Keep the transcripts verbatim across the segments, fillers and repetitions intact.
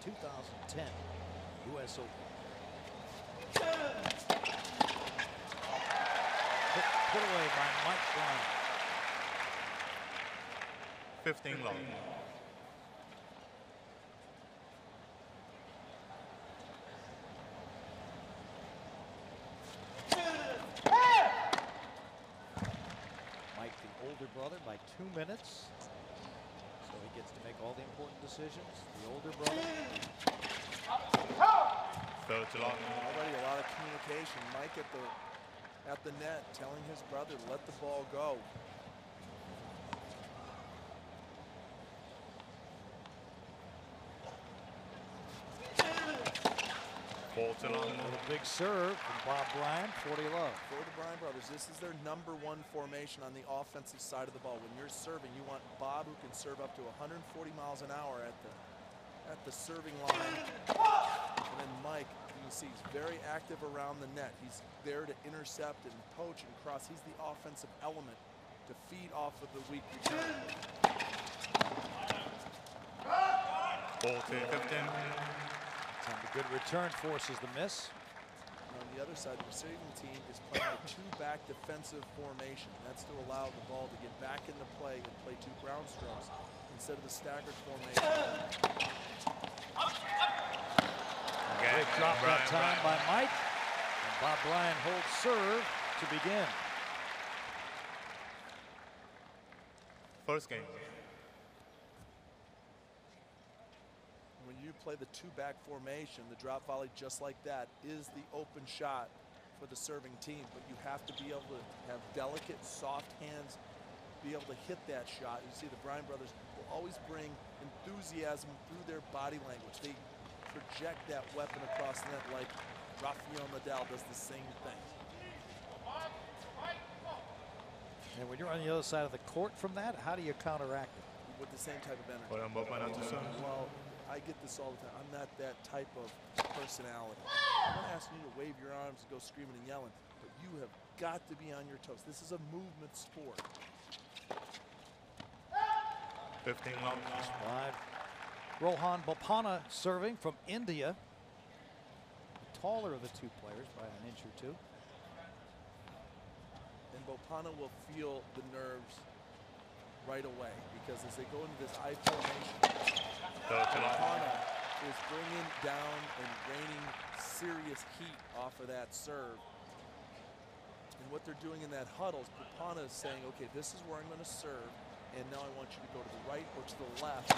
two thousand ten U S Open. Put, put away by Mike Bryan. fifteen love. Mike, the older brother, by two minutes. So he gets to make all the important decisions. The older brother. Third to love. Already a lot of communication. Mike at the at the net telling his brother, let the ball go. Four to love. A big serve from Bob Bryan, forty love. For the Bryan brothers, this is their number one formation on the offensive side of the ball. When you're serving, you want Bob, who can serve up to one hundred forty miles an hour at the at the serving line. And then Mike, you can see he's very active around the net. He's there to intercept and poach and cross. He's the offensive element to feed off of the weak return. fourteen fifteen. And the good return forces the miss. And on the other side, the receiving team is playing a two-back defensive formation. That's to allow the ball to get back into play and play two ground strokes instead of the staggered formation. Good drop that time by Mike. And Bob Bryan holds serve to begin. First game. When you play the two-back formation, the drop volley just like that is the open shot for the serving team. But you have to be able to have delicate, soft hands, be able to hit that shot. You see the Bryan brothers will always bring enthusiasm through their body language. They project that weapon across the net like Rafael Nadal does the same thing. And when you're on the other side of the court from that, how do you counteract it? With the same type of energy. Well, Well, I get this all the time. I'm not that type of personality. I'm not asking you to wave your arms and go screaming and yelling, but you have got to be on your toes. This is a movement sport. fifteen love. Five. Rohan Bopanna serving from India. The taller of the two players by an inch or two. And Bopanna will feel the nerves right away because as they go into this I formation, Bopanna is bringing down and raining serious heat off of that serve. And what they're doing in that huddle is Bopanna is saying, okay, this is where I'm going to serve, and now I want you to go to the right or to the left.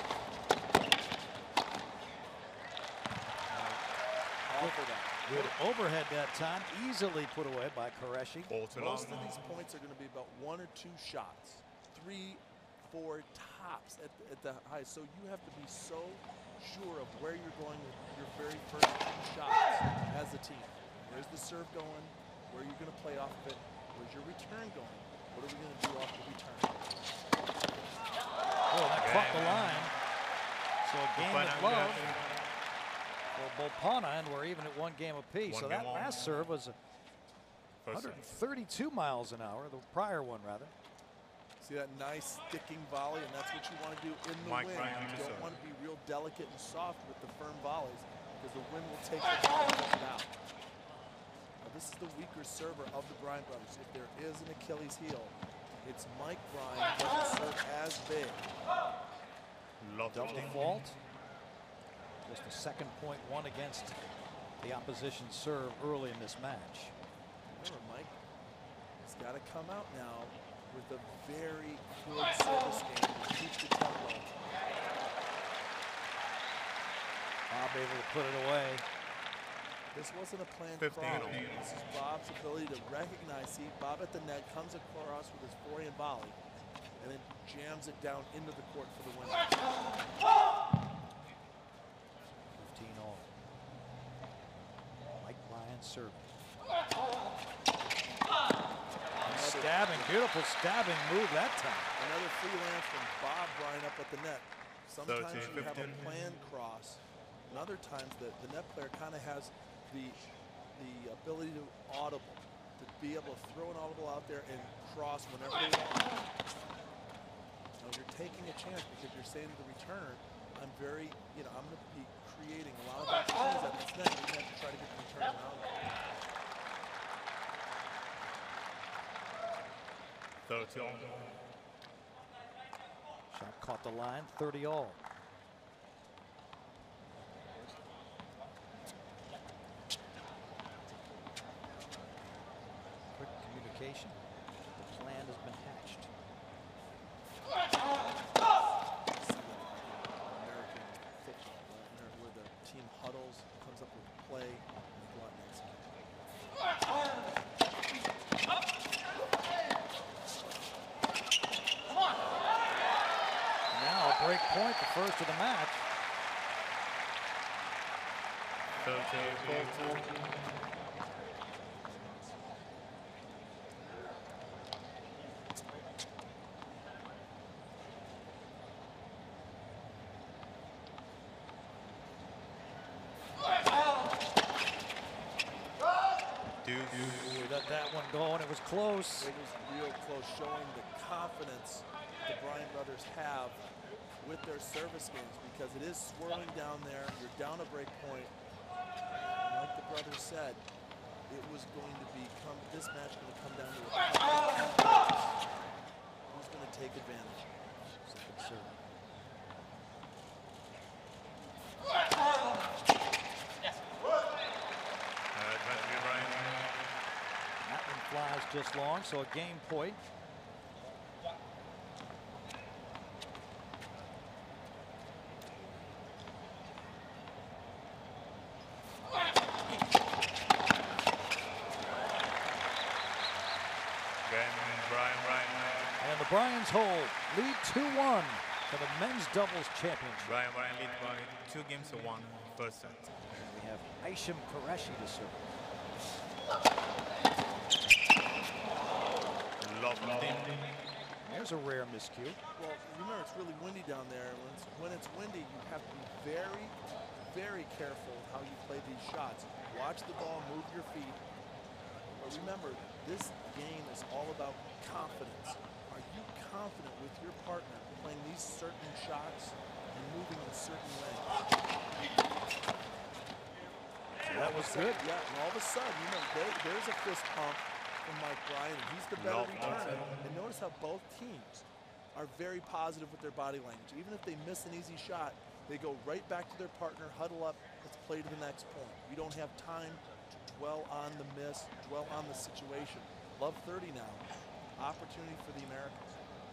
Offer that. Good overhead that time, easily put away by Qureshi. Most of these points are going to be about one or two shots, three, four tops at the, at the high. So you have to be so sure of where you're going with your very first two shots as a team. Where's the serve going? Where are you going to play off of it? Where's your return going? What are we going to do off the return? Oh, that caught the line. So a game of love for Bopanna, and we're even at one game apiece. One so game that on. last serve was one hundred thirty-two miles an hour, the prior one rather. See that nice sticking volley, and that's what you want to do in the Mike wind. Bryan You to don't serve. want to be real delicate and soft with the firm volleys because the wind will take it out. Now, this is the weaker server of the Bryan brothers. If there is an Achilles heel, it's Mike Bryan who doesn't serve as big. Love Double fault. Just a second point one against the opposition serve early in this match. Remember, Mike has got to come out now with a very good service game to keep the tempo. Bob able to put it away. This wasn't a planned fifteen. cross. This is Bob's ability to recognize, see Bob at the net, comes across with his forehand volley, and then jams it down into the court for the win. fifteen all. Mike Bryan serving. Stabbing, beautiful stabbing move that time. Another freelance from Bob Bryan up at the net. Sometimes thirteen, you have a fifteen. planned cross, and other times the, the net player kind of has the the ability to audible, to be able to throw an audible out there and cross whenever they want. Now you're taking a chance because you're saying to the return, I'm very, you know, I'm going to be creating thirty all. Shot caught the line, thirty all. Quick communication. The plan has been hatched. American football, where, where the team huddles, comes up with a play, and they go out and execute. Now a break point, the first of the match. thirty. We let that one go, and it was close. It was real close, showing the confidence the Bryan brothers have with their service games, because it is swirling down there. You're down a break point. And like the brothers said, it was going to become, this match going to come down to a confidence. Who's going to take advantage? Second serve. That one flies just long, so a game point. And the Bryans hold, lead two one for the men's doubles championship. Bryan Bryan lead by two games to one, first set. We have Aisham Qureshi to serve. Lovely. There's a rare miscue. Well, remember, it's really windy down there. When it's, when it's windy, you have to be very, very careful how you play these shots. Watch the ball, move your feet. But remember, this game is all about confidence. Are you confident with your partner playing these certain shots and moving in certain ways? So that was good. Yeah, and all of a sudden, you know, there, there's a fist pump from Mike Bryan, and he's the better No, returner. no. And notice how both teams are very positive with their body language. Even if they miss an easy shot, they go right back to their partner, huddle up, let's play to the next point. We don't have time to dwell on the miss, dwell on the situation. Love thirty now. Opportunity for the Americans.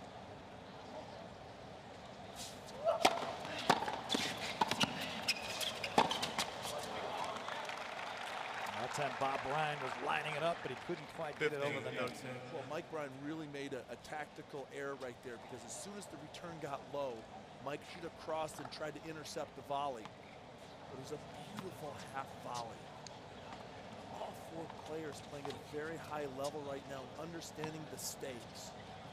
That time Bob Bryan was lining it up, but he couldn't quite get it over the net. Well, Mike Bryan really made a, a tactical error right there, because as soon as the return got low, Mike should have crossed and tried to intercept the volley. But it was a beautiful half volley. All four players playing at a very high level right now, understanding the stakes.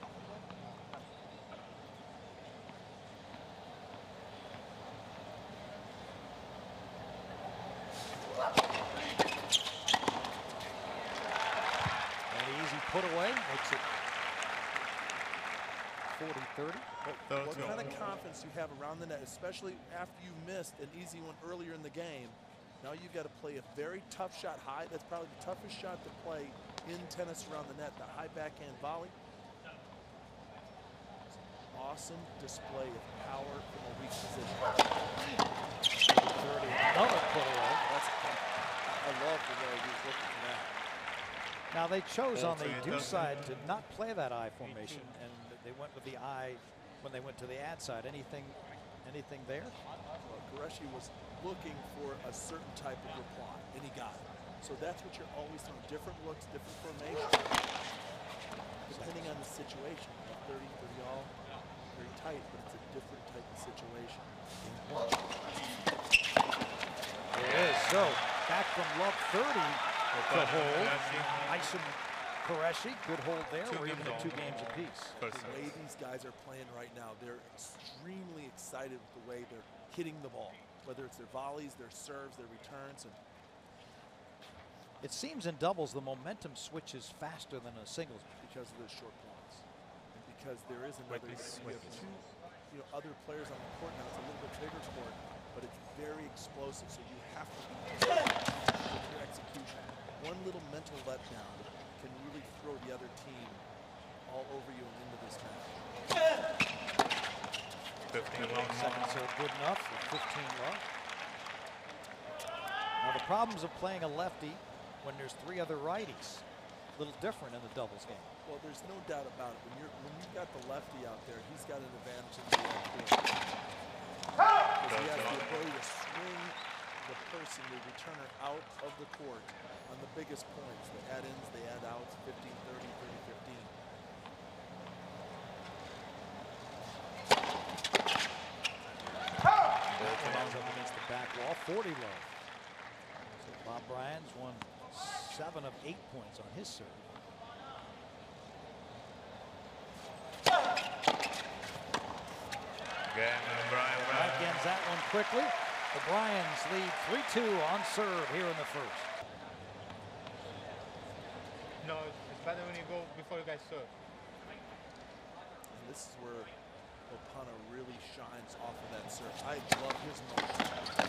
Put away, makes it forty thirty. What, what kind of confidence you have around the net, especially after you missed an easy one earlier in the game. Now you've got to play a very tough shot high. That's probably the toughest shot to play in tennis around the net, the high backhand volley. Awesome display of power from a weak position. thirty, another put away. That's, I love the way he's looking for that. Now they chose on the Alternate do doesn't- side to not play that I formation, and they went with the I when they went to the ad side. Anything, anything there? Well, Qureshi was looking for a certain type of reply, and he got it. So that's what you're always doing, different looks, different formations, depending on the situation. thirty, thirty all, very tight, but it's a different type of situation. There it is. So back from love thirty to hold. Aisham Qureshi, good hold there. Two We're even games at two all. games apiece. First The way set. these guys are playing right now, they're extremely excited with the way they're hitting the ball, whether it's their volleys, their serves, their returns. And It seems in doubles the momentum switches faster than a singles. because of those short points, and because there is another, Quickly you have switch. two, you know, other players on the court now. It's a little bit bigger court, but it's very explosive. So you have to be careful with your execution. One little mental letdown can really throw the other team all over you and into this match. fifteen long. Second serve good enough for fifteen love. Now the problems of playing a lefty when there's three other righties, a little different in the doubles game. Well, there's no doubt about it. When you're when you've got the lefty out there, he's got an advantage in the left court. Because he has the ability to swing the person, the returner, out of the court on the biggest points. The add-ins, the add-outs, fifteen thirty, thirty fifteen. Comes up against the back wall, forty low. So Bob Bryan's won seven of eight points on his serve. Again, Brian, Brian. Mike ends that one quickly. The Bryans lead three two on serve here in the first. No, it's better when you go before you guys serve. And this is where Opana really shines off of that serve. I love his motion.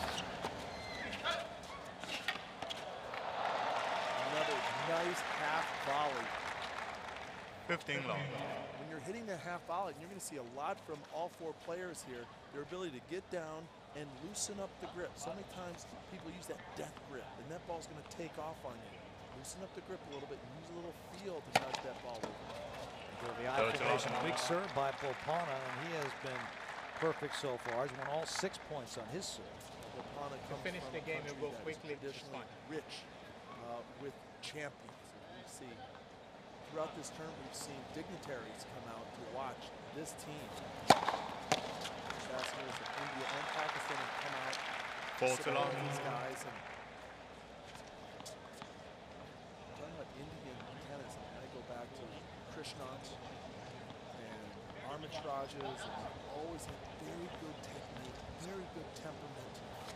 Another nice half volley. fifteen long. When you're hitting the half volley, you're going to see a lot from all four players here. Their ability to get down and loosen up the grip. So many times people use that death grip, and that ball's going to take off on you. Loosen up the grip a little bit and use a little feel to nudge that ball over. The observation, big serve by Opana, and he has been perfect so far. He's won all six points on his serve. Opana comes finish from the a game, country it'll go that is quickly, it's traditionally fine. rich uh, with champions. As we see throughout this tournament, we've seen dignitaries come out to watch this team. Ambassadors of India and Pakistan have come out to Ball to support long. these guys. And talking about Indian tennis, I mean, I go back to Krishnant and arbitrages, and they've always had very good technique, very good temperament.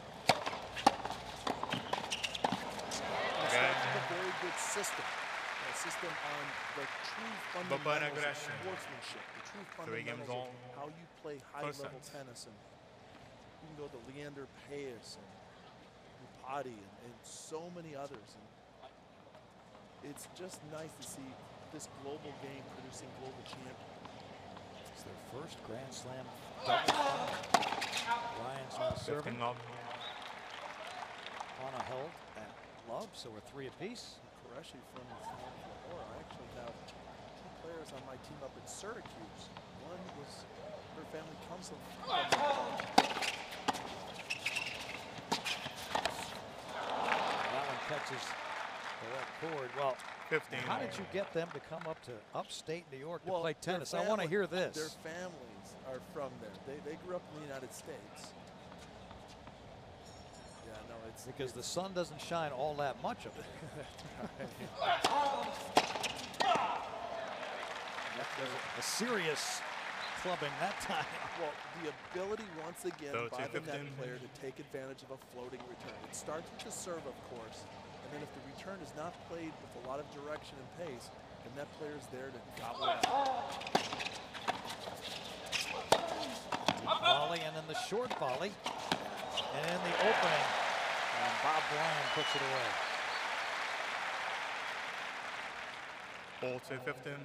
Again. A very good system. A system on the true fundamentals of aggression. sportsmanship, the true Three games fundamentals of on. how you play First high-level set. tennis. And you can go to Leander Paes and Upati and, and so many others. And it's just nice to see this global game producing global champions. It's their first Grand Slam doubles final. Bryans now serving. fifteen long. Opana held at love, so we're three apiece. Qureshi from South Florida. I actually have two players on my team up in Syracuse. One was, her family comes from. That one catches the left cord. Well, fifteen how long. did you get them to come up to upstate New York to Well, play their tennis? I want to family- hear this. Their families are from there. They, they grew up in the United States. Yeah, no, it's Because the sun doesn't shine all that much of it. A serious clubbing that time. well, the ability once again So by the net fifteen. player to take advantage of a floating return. It starts with the serve, of course, and then if the return is not played with a lot of direction and pace, the net player is there to gobble it up. Deep volley and then the short volley. And in the opening, and Bob Bryan puts it away. Ball to fifteen.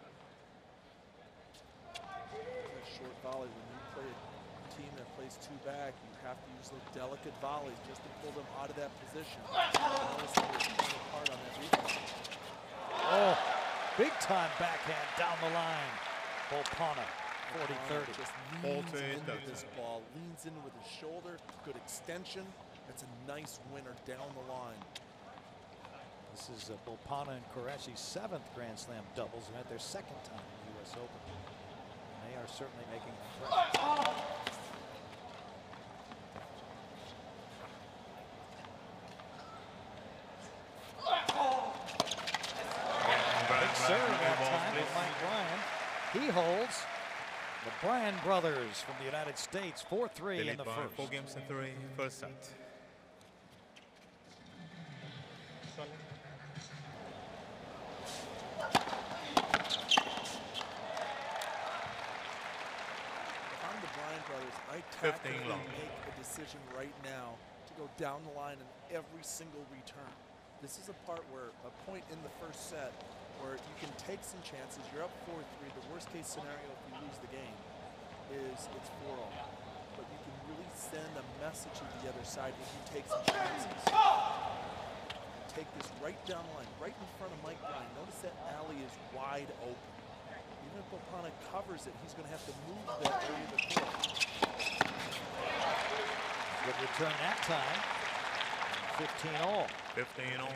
That short volley, when you play a team that plays two back, you have to use those delicate volleys just to pull them out of that position. Notice that they're pulling apart on that rebound. Oh, big time backhand down the line. Opana, forty thirty. Just Ball leans to eight, into that's this it. ball, leans in with his shoulder, good extension. That's a nice winner down the line. This is uh, Opana and Qureshi's seventh Grand Slam doubles and at their second time in the U S Open. And they are certainly making progress. Big serve that time from Mike Bryan. He holds the Bryan brothers from the United States, four three They in lead the by first. four games to three. First set. If I'm the Bryan brothers, I fifteen tactically long. make a decision right now to go down the line in every single return. This is a part where a point in the first set, where you can take some chances. You're up four three. The worst case scenario if you lose the game is it's four all. But you can really send a message to the other side if you take some chances. Take this right down the line, right in front of Mike Bryan. Notice that alley is wide open. Even if Bopanna covers it, he's going to have to move that area of the court. Good return that time. fifteen all. fifteen all.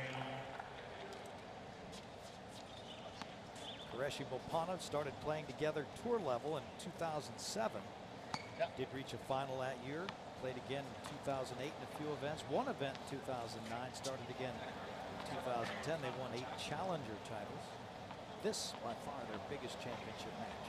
Qureshi Bopanna started playing together tour level in two thousand seven. Yep. Did reach a final that year. Played again in two thousand eight in a few events. One event in two thousand nine. Started again in two thousand ten. They won eight challenger titles. This, by far, their biggest championship match.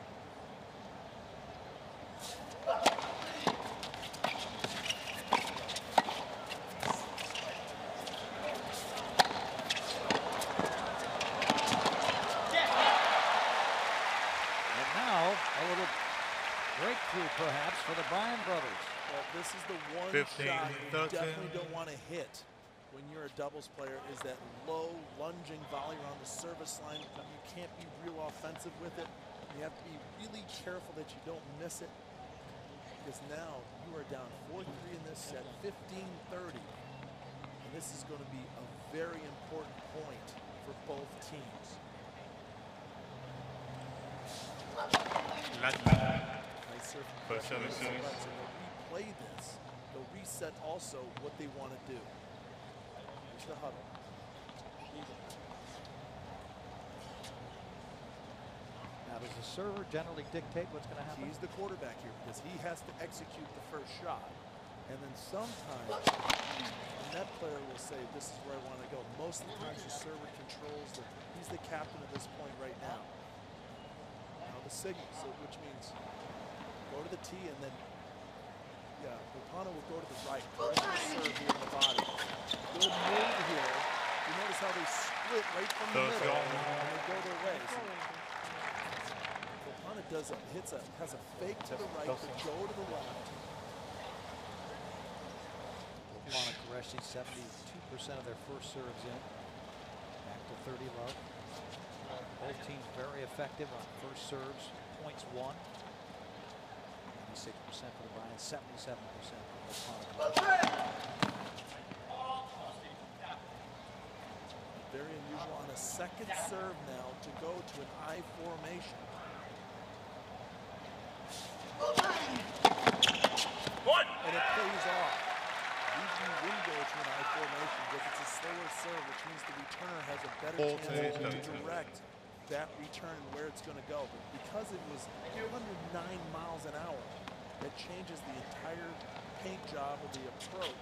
And now, a little breakthrough, perhaps, for the Bryan brothers. Well, this is the one fifteen, shot you thirteen. definitely don't want to hit when you're a doubles player, is that low lunging volley around the service line. You can't be real offensive with it. You have to be really careful that you don't miss it, because now you are down four three in this set, fifteen thirty. And this is going to be a very important point for both teams. Last Nice serve. First service. So they'll replay this. They'll reset also what they want to do. Here's the huddle. Now, does the server generally dictate what's going to happen? He's the quarterback here because he has to execute the first shot. And then sometimes the net player will say, this is where I want to go. Most of the times the server controls the, he's the captain at this point right now. Now the signal, so which means go to the tee and then, yeah, Bopanna will go to the right. Correct the serve here in the bottom. Good move here. You notice how they split right from the Those middle go. and they go their way. So Bopanna does a, hits a, has a fake to the right, but go to the left. Bopanna, Qureshi, seventy-two percent of their first serves in. Back to thirty love. Both teams very effective on first serves. Points won. ninety-six percent for the Bryan, seventy-seven percent for Bopanna. Very unusual on a second serve now to go to an I formation. And it pays off. Usually you wouldn't go to an I formation because it's a slower serve, which means the returner has a better Ball chance to to direct that return where it's going to go. But because it was two hundred nine miles an hour, that changes the entire paint job of the approach.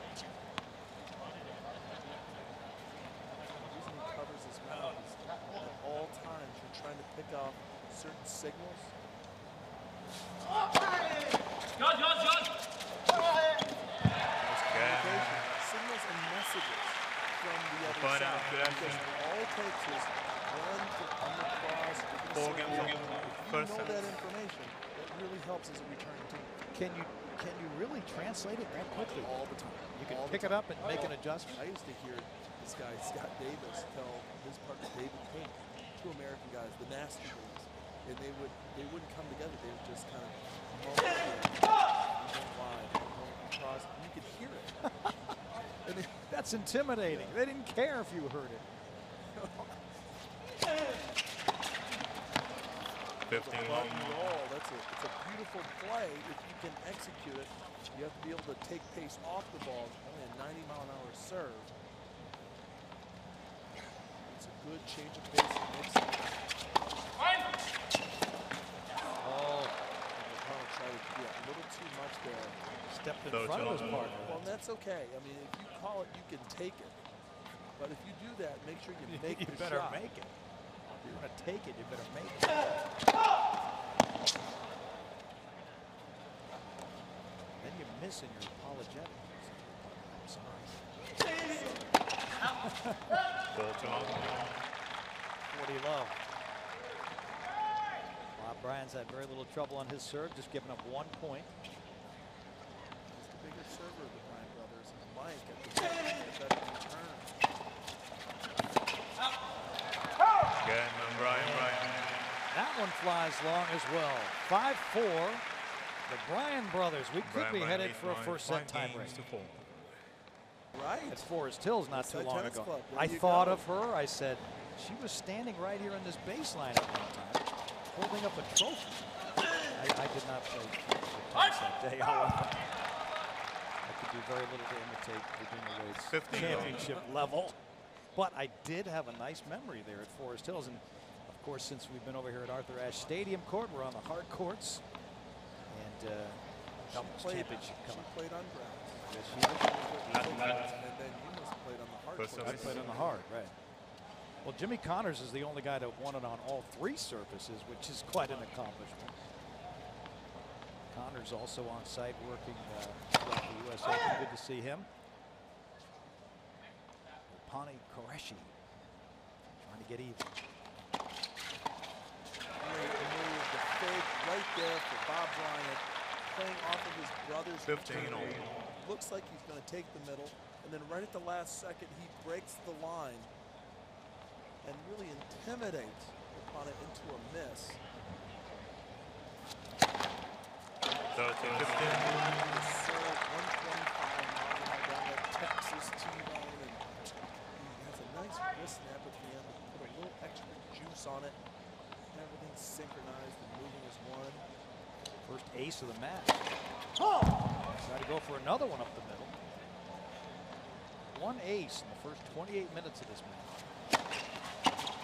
The reason he covers his mouth is at all times you're trying to pick off certain signals. Communication, signals and messages from the other Find side. out, good Because all it takes is one to come across. Four games, If you first know that set. information, that really helps as a returning team. Can you can you really translate it that quickly? All the time. You can All the pick it time. up and make an adjustment. I used to hear this guy, Scott Davis, tell his partner, David Pink, two American guys, the Nasty Boys, and they would they wouldn't come together. They would just kind of mumble and go wide, and go across. And you could hear it. And they, That's intimidating. They didn't care if you heard it. fifteen Button long. roll. That's a, it's a beautiful play if you can execute it. You have to be able to take pace off the ball. Only a ninety mile an hour serve. It's a good change of pace and mix. Oh, Bopanna tried to do a little too much there. stepped in Those front of his are- partner. Well, that's okay. I mean, if you call it, you can take it. But if you do that, make sure you make you the better shot. make it. If you're going to take it, you better make it. Then you miss and you're apologetic. I'm sorry. Ball to long. forty love. Bob Bryan's had very little trouble on his serve, just giving up one point. He's the bigger server of the Bryan brothers. And Mike at the, at the better return. as long as well. five four. The Bryan brothers. We could Bryan be Bryan headed leads for a by first set five tiebreak. games to four. Right. At Forest Hills not too Westside long Tennis ago. Club, there I you thought go. of her. I said, she was standing right here in this baseline at one time, holding up a trophy. I, I did not play tennis that day, however. I could do very little to imitate Virginia Wade's fifteen. championship level. But I did have a nice memory there at Forest Hills. And of course, since we've been over here at Arthur Ashe Stadium Court, we're on the hard courts. And uh, doubles played, championship she coming. played on grass. Yes, she did. And then you must have played on the hard First court. I played on the hard, right. Well, Jimmy Connors is the only guy that won it on all three surfaces, which is quite an accomplishment. Connors also on site working uh, throughout the U S Open. Good to see him. Pani Qureshi trying to get even. Great move, the fake right there for Bob Bryant, playing off of his brother's fifteen return. all. Looks like he's going to take the middle, and then right at the last second, he breaks the line and really intimidates opponent into a miss. thirteen fifteen. The serve, one twenty-five mile an hour down that Texas T-bone, and he has a nice wrist snap at the end to put a little extra juice on it. Everything's synchronized and moving as one. First ace of the match. Oh! Try to go for another one up the middle. One ace in the first twenty-eight minutes of this match.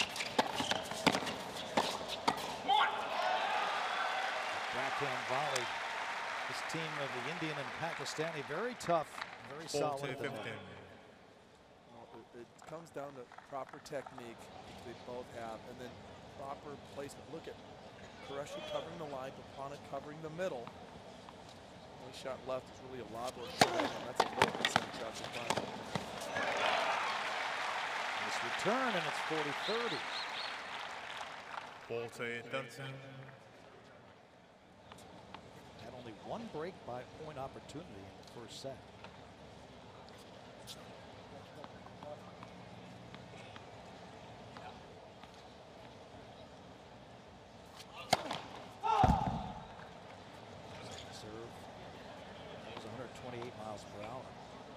Backhand volley. This team of the Indian and Pakistani, very tough, very solid. fourteen at the net. fifteen. Well, it, it comes down to proper technique, which they both have, and then proper placement. Look at Qureshi covering the line, Papana covering the middle. Only shot left is really a lob or a short, and that's a low percent shot to find. Nice return, and it's forty thirty. forty thirteen. Had only one break by point opportunity in the first set. Serve. That was one hundred twenty-eight miles per hour.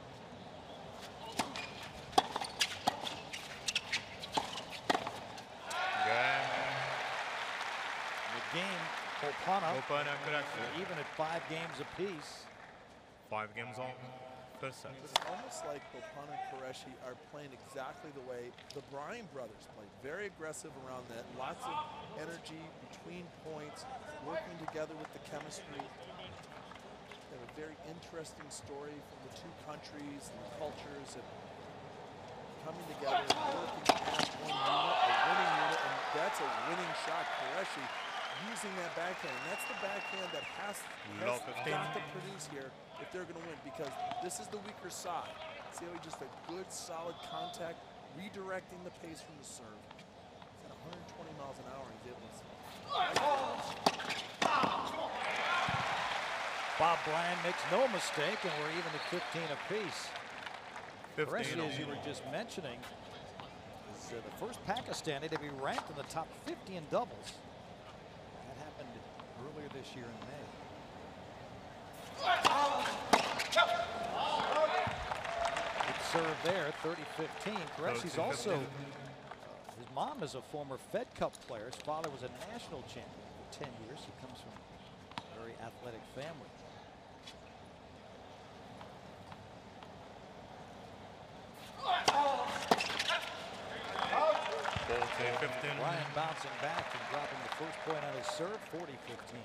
Game. The game, Opana, Open and correction. even at five games apiece. Five games on. First set. It's almost like Papana and Qureshi are playing exactly the way the Bryan brothers play. Very aggressive around that. Lots of energy between points, working together with the chemistry. They have a very interesting story from the two countries and the cultures and coming together and working as one unit, a winning unit, and that's a winning shot. Qureshi using that backhand. That's the backhand that has, has Low fifteen. got to produce here if they're going to win, because this is the weaker side. See how he just a good, solid contact, redirecting the pace from the serve. It's at one hundred twenty miles an hour, and he's able to. Bob Bryant makes no mistake, and we're even at fifteen apiece. fifteen Qureshi, as you all. were just mentioning, is uh, the first Pakistani to be ranked in the top fifty in doubles. That happened earlier this year in May. Good serve there, thirty fifteen. Qureshi's also, uh, his mom is a former Fed Cup player. His father was a national champion for ten years. He comes from a very athletic family. fourteen fifteen. Ryan bouncing back and dropping the first point on his serve, forty fifteen.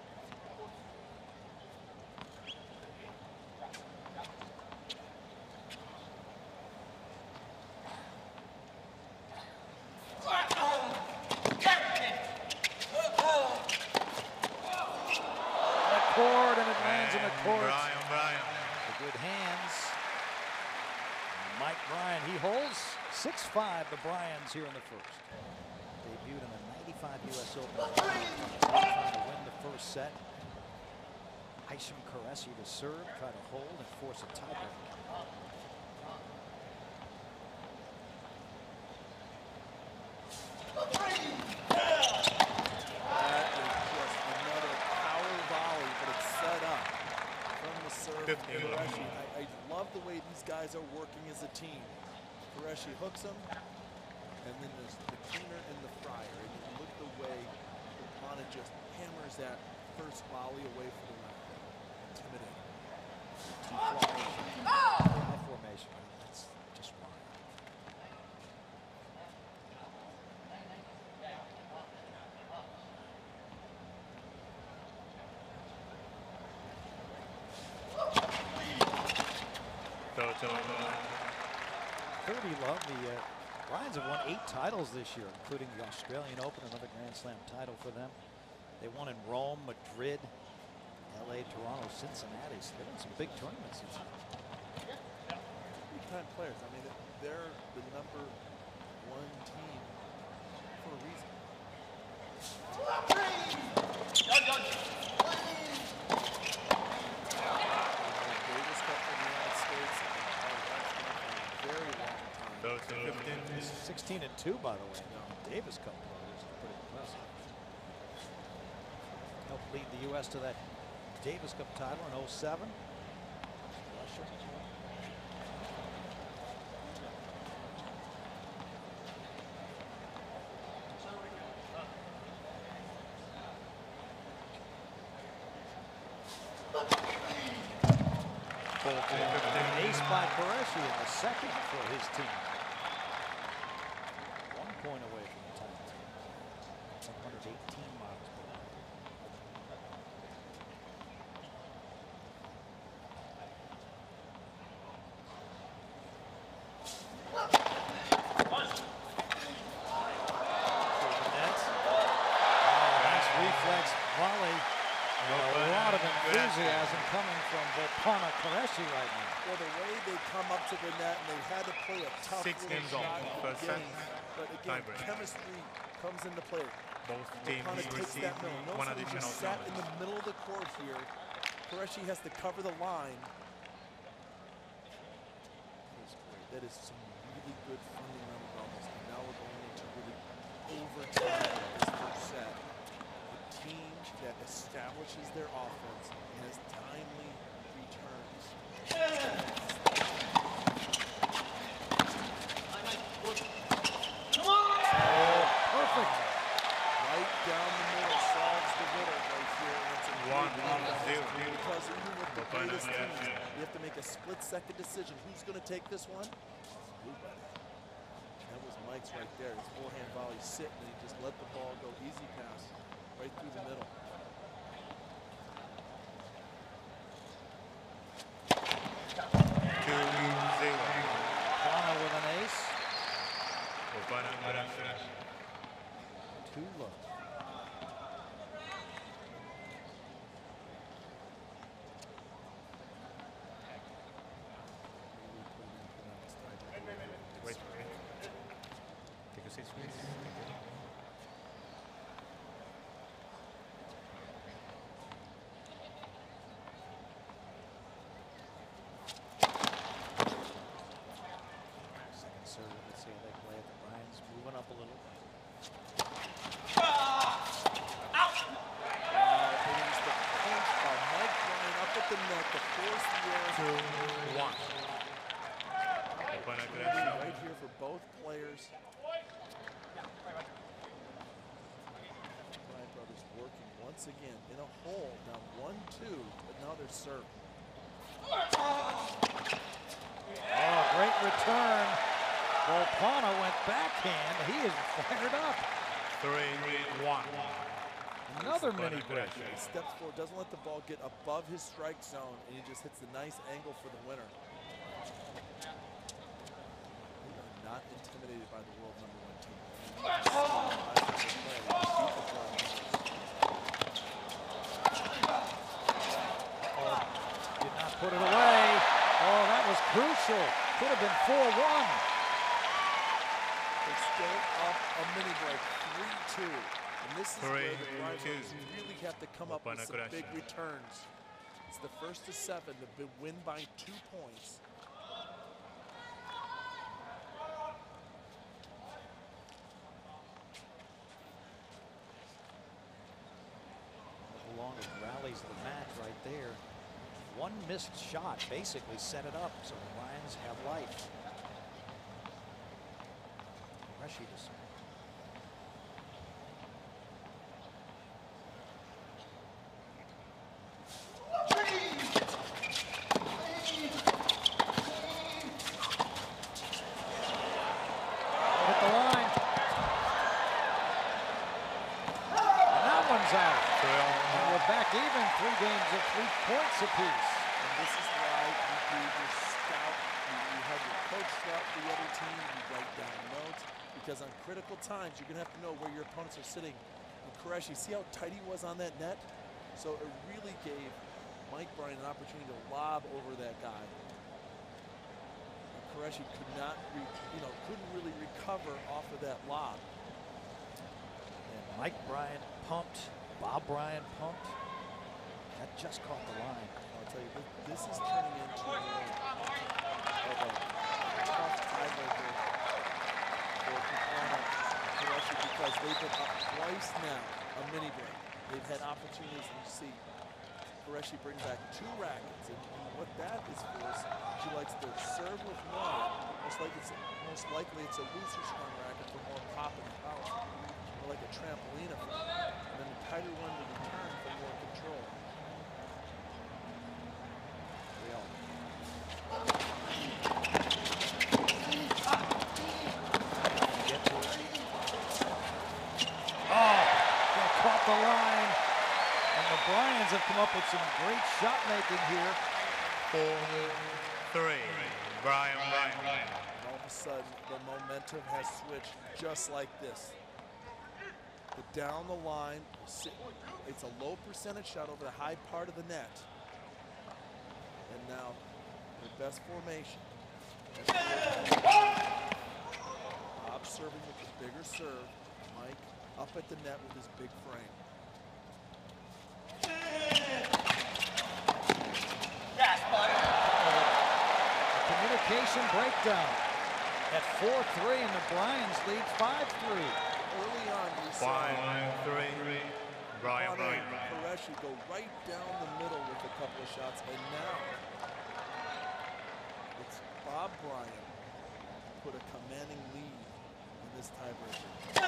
The court, and it lands in the court. Bryan Bryan. The good hands. Mike Bryan, he holds six five, the Bryans here in the first. Debuted in the ninety-five U S Open. Trying to win the first set. Hisham Qureshi to serve, try to hold and force a tiebreak. That love the way these guys are working as a team. Qureshi hooks him, and then there's the cleaner and the fryer. And you look the way Opana just hammers that first volley away from the line. Intimidating. Two flyers. High formation. That's just wrong. Go to thirty love. The uh, Lions have won eight titles this year, including the Australian Open, another Grand Slam title for them. They won in Rome, Madrid, L A, Toronto, Cincinnati. So they won some big tournaments this year. Big-time players. I mean, they're the number one team for a reason. Davis Cup in the United States. Oh, that's been for a very long time. Go to fifteen. sixteen and two, by the way. Davis Cup players are pretty impressive. Helped lead the U S to that Davis Cup title in oh seven. Russia. An ace by Qureshi in the second for his team. One point away from the title. one hundred eighteen miles per hour. Reflex volley. A lot of enthusiasm coming from Opana Qureshi right now. Well, the way they come up to the net and they had to play a tough Six little games shot on, in the first set, beginning. But again, tiebreak. chemistry comes into play. Both Opana teams takes receive that middle. one Notice he additional just sat in the challenge. middle of the court here. Qureshi has to cover the line. That is some really good fundamental doubles. And now we're going into really overtime in this first set. The team that establishes their offense has timely returns. Perfect. Right down the middle solves the riddle right here. And it's a One, great one, defense zero. because even with the Opana, greatest yeah, teams, yeah. you have to make a split-second decision. Who's going to take this one? Nobody. That was Mike's right there. His forehand volley sitting, and he just let the ball go easy pass right through the middle. Two zero. Opana with an ace. Opana Qureshi. Two low. Wait, wait. Take a seat, please. Thank you. Second serve. Let's see how they play it. The Lions moving up a little. Uh, it is the punch by Mike Ryan up at the net to force the air. Two one. Opana Qureshi. Right here for both players. Ryan brothers working once again in a hole. Now one two, but now they're serving. Oh, great return. Opana went backhand. He is fired up. Three one. Another Opana mini break. Qureshi. He steps forward, doesn't let the ball get above his strike zone, and he just hits the nice angle for the winner. We are not intimidated by the world number one team. Oh, did not put it away. Oh, that was crucial. Could have been four one. They're still up a mini break, three two. And this is where the Three, rivals two. really have to come up with Opana some big Qureshi. returns. It's the first to seven to be- win by two points. One of the longest rallies of the match right there. one missed shot basically set it up, so the Lions have life. Qureshi just hit the line. And that one's out. And we're back even, three games of three points apiece. And this is why you do your scout. You, you have your coach scout the other team. You write down notes. Because on critical times, you're going to have to know where your opponents are sitting. And Qureshi, see how tight he was on that net? So it really gave Mike Bryant an opportunity to lob over that guy. And Qureshi could not, re, you know, couldn't really recover off of that lob. And Mike Bryant pumped. Bob Bryant pumped. That just caught the line. I'll tell you, this, this is turning into more of a tough tiebreaker for Capana Qureshi because they've been up twice now, a mini break. They've had opportunities, and you see Qureshi bring back two rackets, and, and what that is for is she likes to serve with one. Most like it's most likely it's a looser strong racket for more pop and power, or like a trampoline effect, and then a tighter one to return for more control. Real. Get to it. Oh, that caught the line. And the Bryans have come up with some great shot making here. Four, three. Brian, Brian, Brian. And all of a sudden, the momentum has switched just like this. The down the line, it's a low percentage shot over the high part of the net. And now, their best formation. Bob serving with the bigger serve. Mike up at the net with his big frame. Communication breakdown at four three, and the Bryans lead five three. Early on, we saw Five, three. Brian, Capana Brian, and Brian. Qureshi go right down the middle with a couple of shots, and now it's Bob Bryant put a commanding lead in this tiebreaker.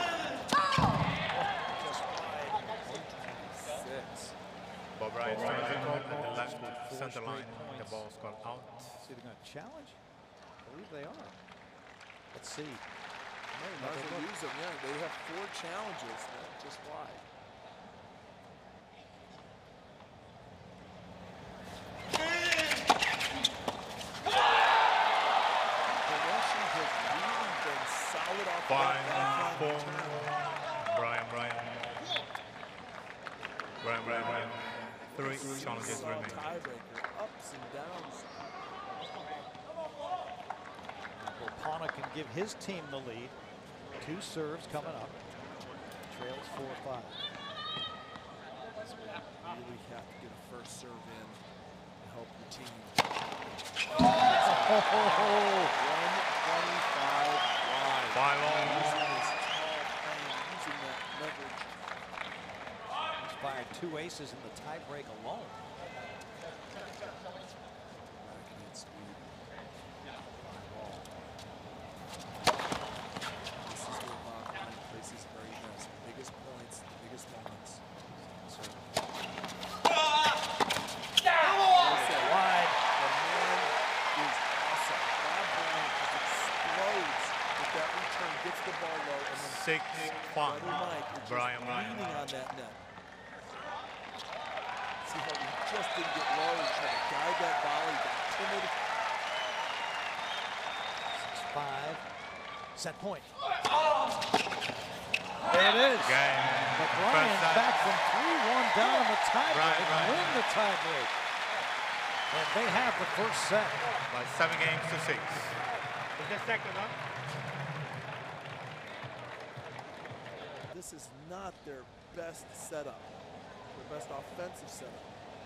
Just wide. Six. Bob Bryant turns it up at the left Four center straight line. The points. ball's gone out. See, they're going to challenge? I believe they are. Let's see. No, might as well use them. Yeah, they have four challenges. They're just wide. Qureshi has really been solid off Five, that backhand four. return. Brian, Brian. Brian, Brian, Brian. Three challenges Saw a remaining. tiebreaker, ups and downs. Capana can give his team the lead. Two serves coming up. Trails four five. So you really have to get a first serve in to help your team. Oh, one twenty-five wide. Five all. Using his tall frame, using that leverage. he's fired two aces in the tiebreak alone. Backhand sweep. Five all. This is where Bob Bryant plays his very best. The biggest points, the biggest moments. So, Wide. the man is awesome. Bob Bryant just explodes with that return, gets the ball low, and then Six, five. Brother Mike is just Brian, Brian. leaning on that net. See how he just didn't get low. He tried to guide that volley, got timid. six five. Set point. There it is. Game. The First Bryans set. back from three one down in the tiebreak Right, and right. win the tiebreak. And they have the first set. By seven games to six. It's the second, huh? This is not their best setup, their best offensive setup.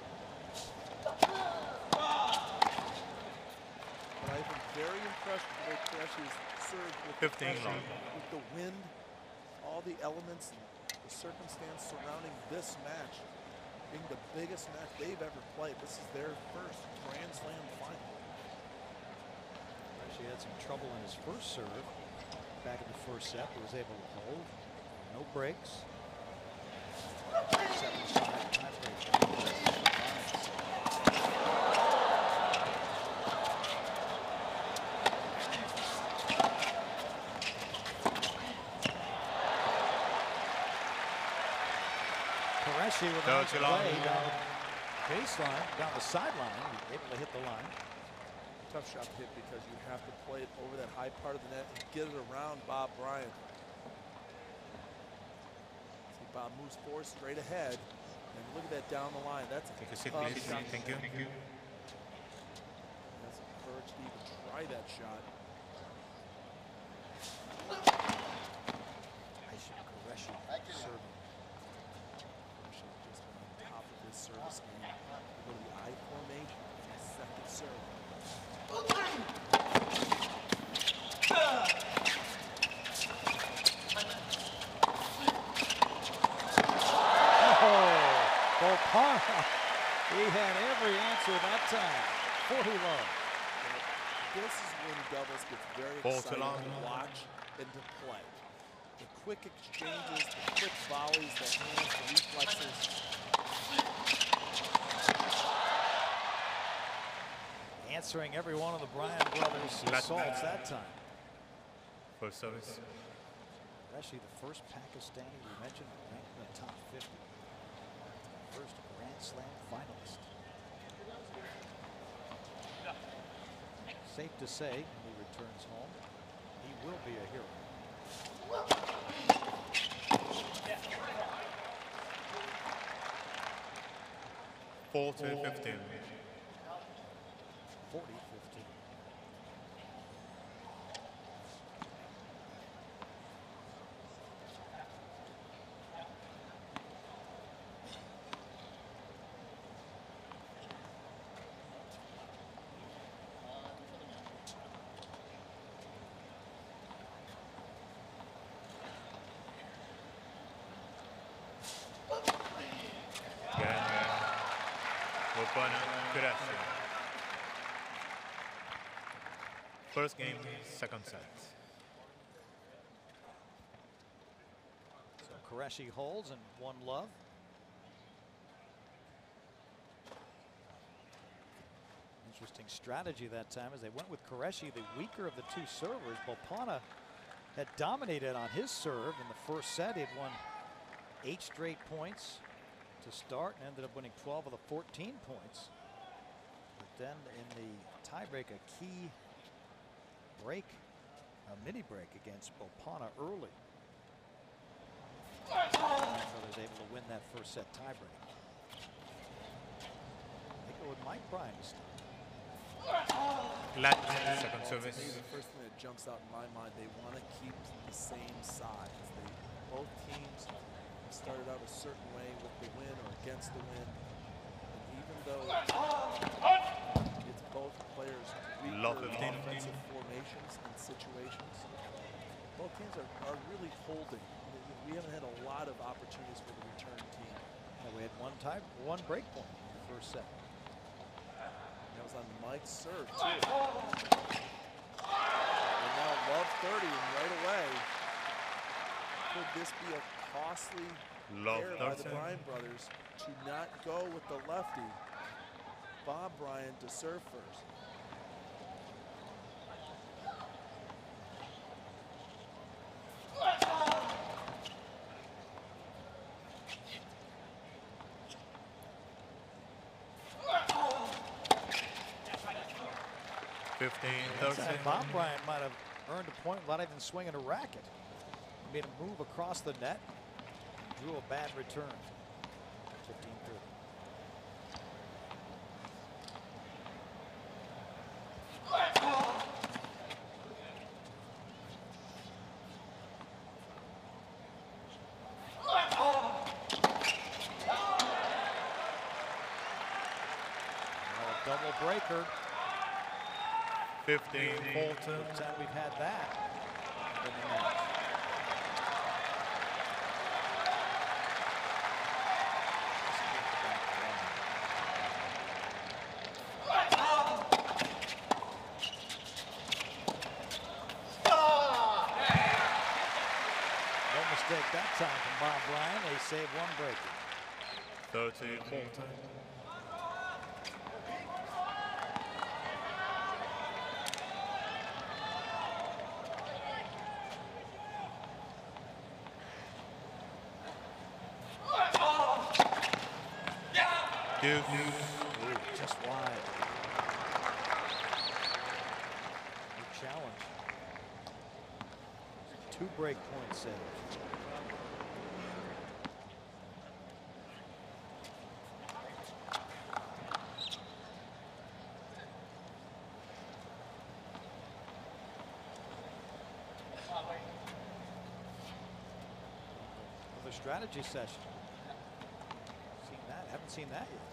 But I've been very impressed with the way Qureshi's served with the fifteen pressure, long. with the wind, all the elements and the circumstance surrounding this match. being the biggest match they've ever played. This is their first Grand Slam final. Actually had some trouble in his first serve back in the first set, but was able to hold. No breaks. seven five tiebreak. Qureshi with a nice play down the baseline, down the sideline, able to hit the line. Tough shot to hit because you have to play it over that high part of the net and get it around Bob Bryant. See, Bob moves forward straight ahead, and look at that down the line. That's a Take a seat, tough please. shot. Thank you. That's some courage to even try that shot. Aisha Qureshi serving. Qureshi just on top of his service game. We go to the I formation for the second serve. Bopanna, he had every answer that time. forty love. This is when doubles gets very Ball to exciting long. to watch and to play. The quick exchanges, the quick volleys, the hands, the reflexes. Answering every one of the Bryan brothers' Let- assaults that time. First service. Actually, the first Pakistani we mentioned ranked in the top fifty. First Grand Slam finalist. Safe to say, when he returns home, he will be a hero. Four to fifteen. forty fifteen. Gagné. Bopanna, Qureshi. First game, second set. So Qureshi holds and one love. Interesting strategy that time as they went with Qureshi, the weaker of the two servers. Bopanna had dominated on his serve in the first set. He had won eight straight points to start and ended up winning twelve of the fourteen points. But then in the tiebreak, a key break, a mini break against Bopanna early. Brothers able to win that first set tiebreak. I think it would Mike Bryan to start. Lat, second service. To me, the first thing that jumps out in my mind, they want to keep the same sides. They, both teams started out a certain way with the win or against the win. And even though it's both players' weaker offensive formations and situations, both teams are, are really holding. We haven't had a lot of opportunities for the return team. Yeah, we had one tie, one break point in the first set. That was on Mike's serve, too. And now Love thirty, and right away, could this be a costly Love error by the thirty. Bryan brothers to not go with the lefty, Bob Bryant, to serve first? fifteen, And thirteen. Bob Bryant might have earned a point without even swinging a racket. He made a move across the net, drew a bad return. fifteen thirty. Double breaker. fifteen, fourteen. First time we've had that in the match. Let's get the back time from Bob Bryant. They save one breaker. thirty quarter. Deuce. Ooh, just wide. Good challenge. Two break point saves. Another strategy session. Seen that? Haven't seen that yet.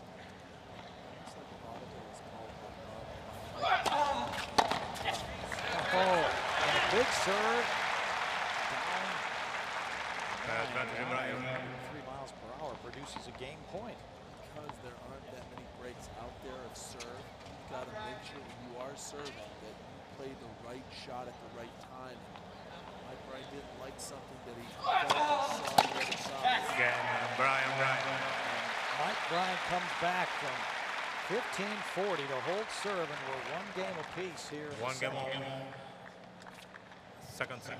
Oh, and a big serve. Down. Advantage Ibrahim. Three miles per hour produces a game point. Because there aren't that many breaks out there of serve, you've got to make sure when you are serving that you play the right shot at the right time. Mike Bryant didn't like something that he felt or saw on the other side. Again, Brian Bryant. Mike Bryant comes back from fifteen forty to hold serve, and we're one game apiece here. in the One game second. on. Second, second.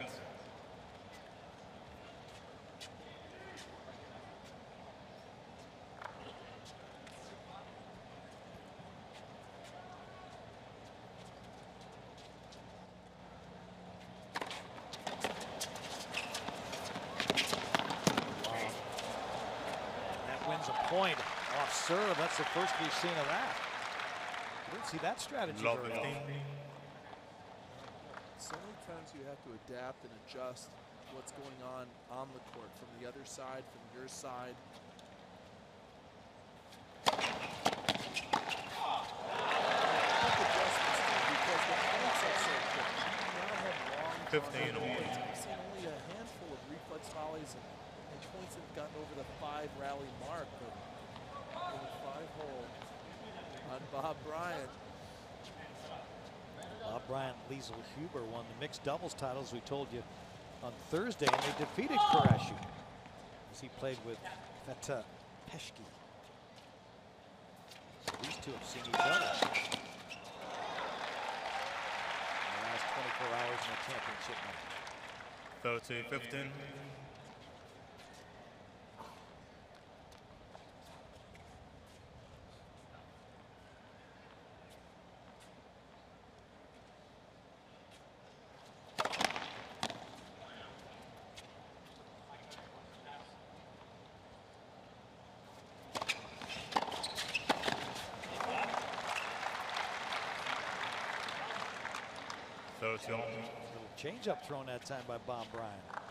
That wins a point off serve. That's the first we've seen of that. We didn't see that strategy Love very fifteen. often. So many times you have to adapt and adjust what's going on on the court from the other side, from your side. Quick adjustments too, because the points are so quick. You now have long fifteen drawn all. points. I've seen only a handful of reflex volleys and, and points that have gotten over the five rally mark, but in the five hole on Bob Bryant. Bob Bryant and Liesl Huber won the mixed doubles titles we told you on Thursday, and they defeated Qureshi as he played with Feta Peshki. So these two have seen each other in the last twenty-four hours in a championship match. thirty, fifteen. thirty on. Little change-up thrown that time by Bob Bryant.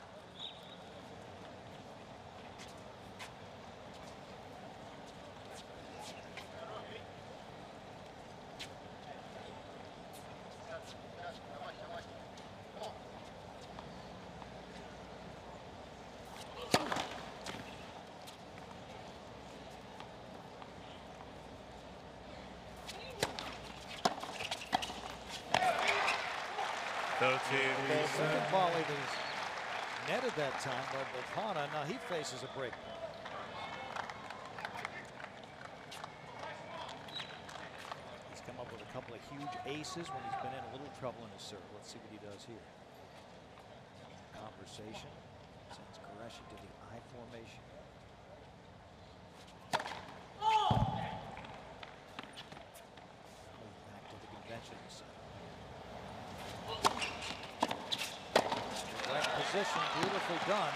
thirty, The second volley that is netted that time by Bohanna. Now he faces a break. He's come up with a couple of huge aces when he's been in a little trouble in his serve. Let's see what he does here. Conversation sends Qureshi to the I formation. Move back to the conventional side. Right position, beautifully done.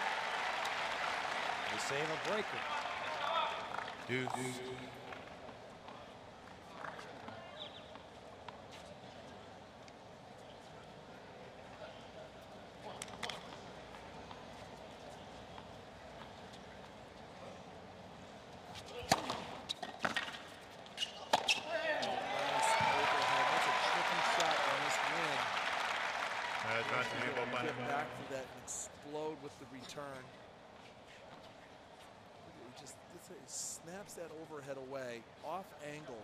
They save a breaker. Deuce. Get back to that and explode with the return. He just he snaps that overhead away, off angle.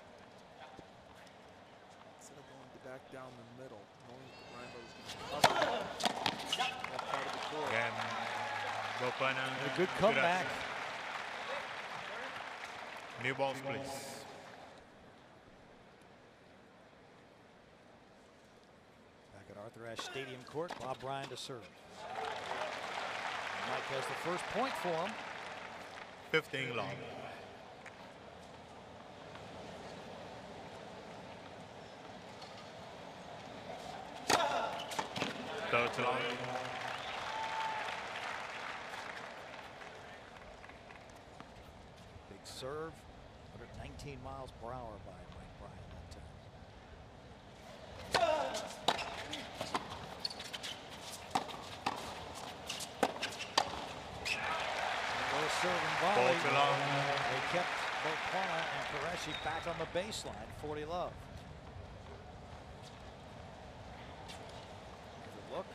Instead of going back down the middle, knowing that the Rainbow was going to cover that part of the court. Again. Bopana. And a good comeback. New balls, please. Back at Arthur Ashe Stadium Court, Bob Bryan to serve. Mike has the first point for him. fifteen long. thirty long. Big serve, one nineteen miles per hour by Mike Bryan that time. Serving volley. They kept Bopana and Qureshi back on the baseline. forty love. Good look.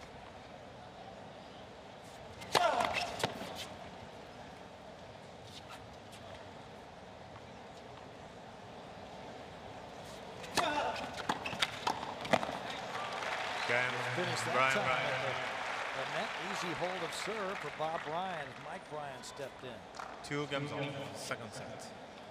Finish that Bryan, time. Bryan. The net easy hold of serve for Bob Bryan as Mike Bryan stepped in. Two games on. Second set.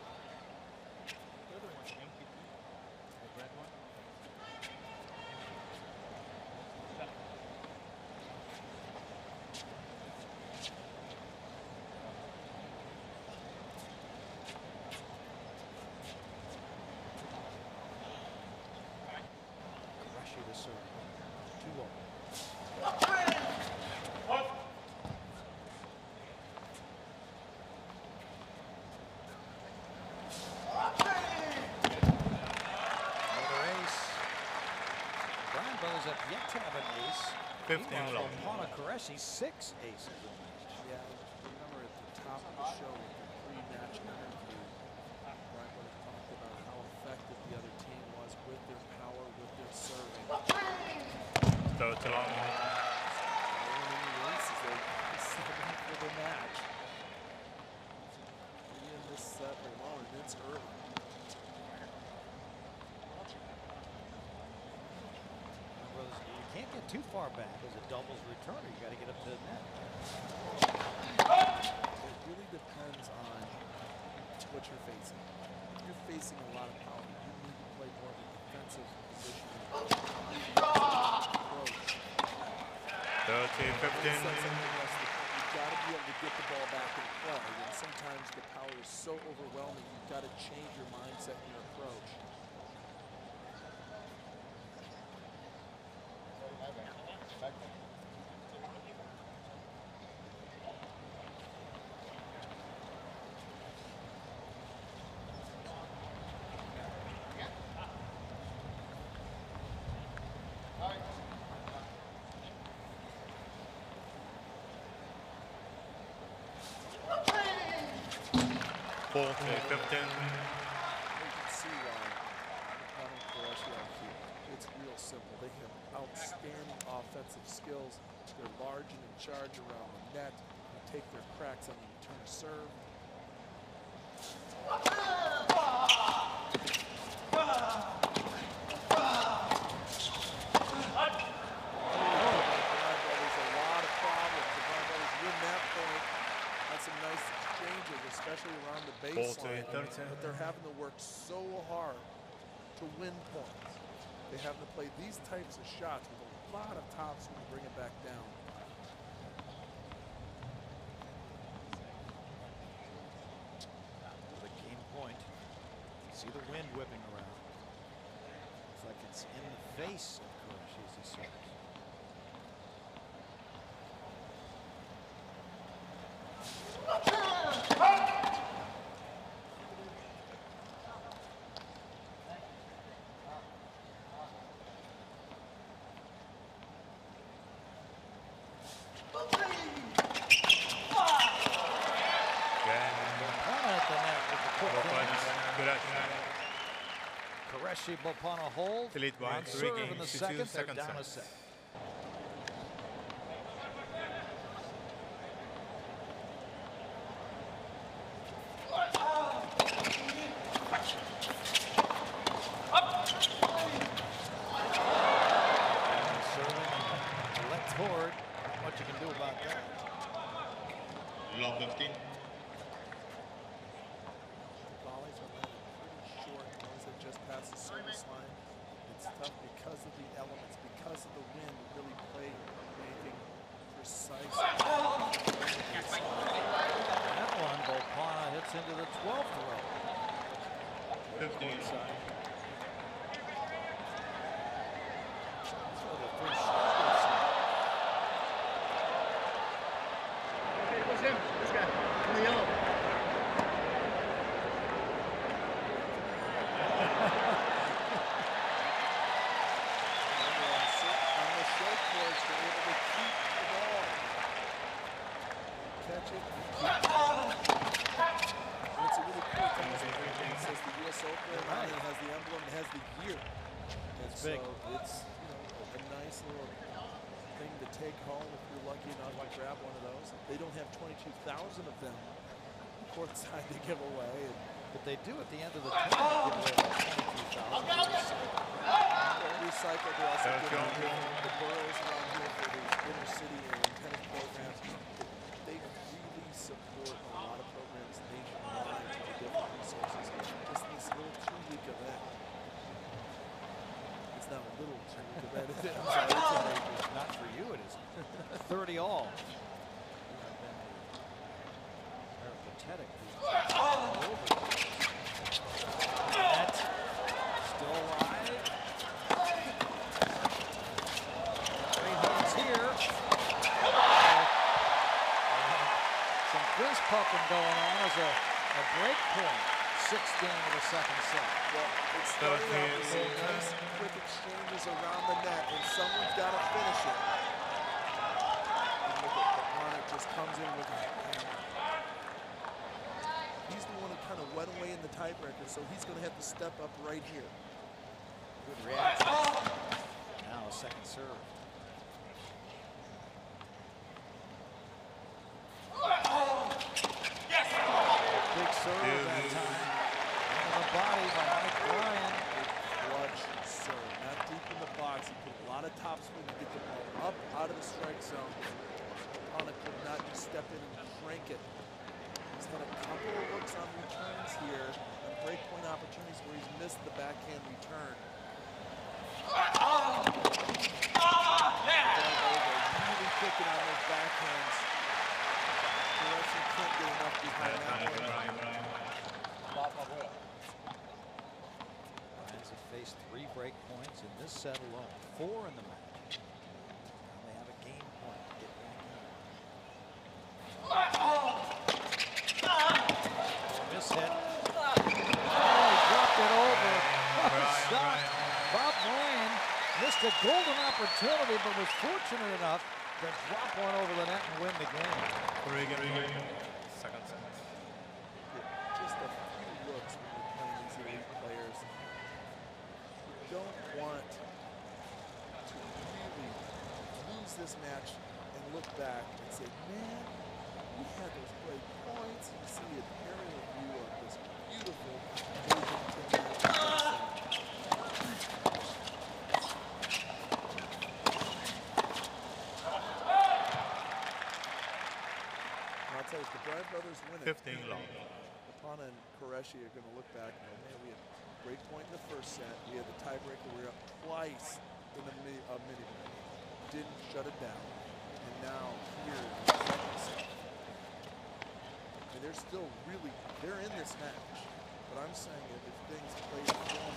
Qureshi to serve. Two low. Brothers have yet to have an ace. fifteen low. Bopana Qureshi, six aces. Yeah, remember at the top of the show, with the pre-match interview, Brian Brothers talked about how effective the other team was with their power, with their serving. thirty long. Winning the aces, they set up for the match. Three in this set alone, and it's early. You can't get too far back as a doubles returner. You got to get up to the net. It really depends on what you're facing. If you're facing a lot of power, you need to play more of a defensive position. thirty, fifteen. You've got to be able to get the ball back in play. And sometimes the power is so overwhelming, you've got to change your mindset and your approach. forty, fifteen. You can see why Bopana and Qureshi are here. It's real simple. They have outstanding offensive skills. They're large and in charge around the net. They take their cracks on the return serve. There's a lot of problems. The Bryan Brothers win that point. That's some nice exchanges, especially around the baseline. But they're having to work so hard to win points. They have to play these types of shots with a lot of topspin to bring it back down. The game point. You see the wind whipping around. It's like it's in the face of Qureshi as he serves. Qureshi, Bopana hold. To lead by On three serve in games the to two, second, they're second down a set. set. Serving, let toward. What you can do about that? love, fifteen. Volleys are landed pretty short. Ones that just pass the service line. It's tough because of the elements, because of the wind. To really play anything precise. That one, Volpana hits into the twelfth row. fifteen. So the first shoulder side. Okay, what's him? This guy. In the yellow. On the short course, they're able to keep the ball. Catch it. And it's a really cool thing. It says the U S Open on it, has the emblem, it has the year. It's so big. It's, you know, a nice little thing to take home if you're lucky enough to grab one of those. They don't have twenty-two thousand of them courtside to give away. And But they do at the end of the tournament give away about twenty-two thousand. recycle, they also Don't give you out want the boroughs around here for the inner city and tennis programs. They really support a lot of programs nationwide with different resources. Just this little two-week event. It's not a little two-week event, is it? I'm sorry, it's a major. Not for you, it is. thirty all. Peripatetic. All over the place. Net still alive. Three hands here. Some fist pumping going on as a, a break point. sixteen of the second set. Well, it started out with some nice quick exchanges around the net, and someone's got to finish it. And look at the Bonnet just comes in with a hammer. He's the one who kind of went away in the tiebreaker, so he's going to have to step up right here. Good reaction. Now a second serve. Big serve that time. Into the body by Mike Bryan. Clutch serve, not deep in the box. He put a lot of topspin to get the ball up out of the strike zone. Bonnet could not just step in and crank it. He's had a couple of looks on returns here, on breakpoint opportunities where he's missed the backhand return. Villanova really picking on those backhands. Direction can't get enough behind that one. Lions have faced three break points in this set alone. Four in the match. Now they have a game point to get back in. Miss hit. Oh, he dropped it over. What a shot. Bob Bryan missed a golden opportunity, but was fortunate enough to drop one over the net and win the game. Second set. Just a few looks when you're playing these elite players. You don't want to really lose this match and look back and say, man, we had those great points. You see an aerial view of this beautiful Virgin I'll tell you, if the Bryan brothers win it, fifteen long. Rapana and Qureshi are going to look back and go, man, we had break point in the first set. We had the tiebreaker. We were up twice in the mini, uh, mini break. Didn't shut it down. And now here in the second set. And they're still really, they're in this match. But I'm saying if, if things play out well,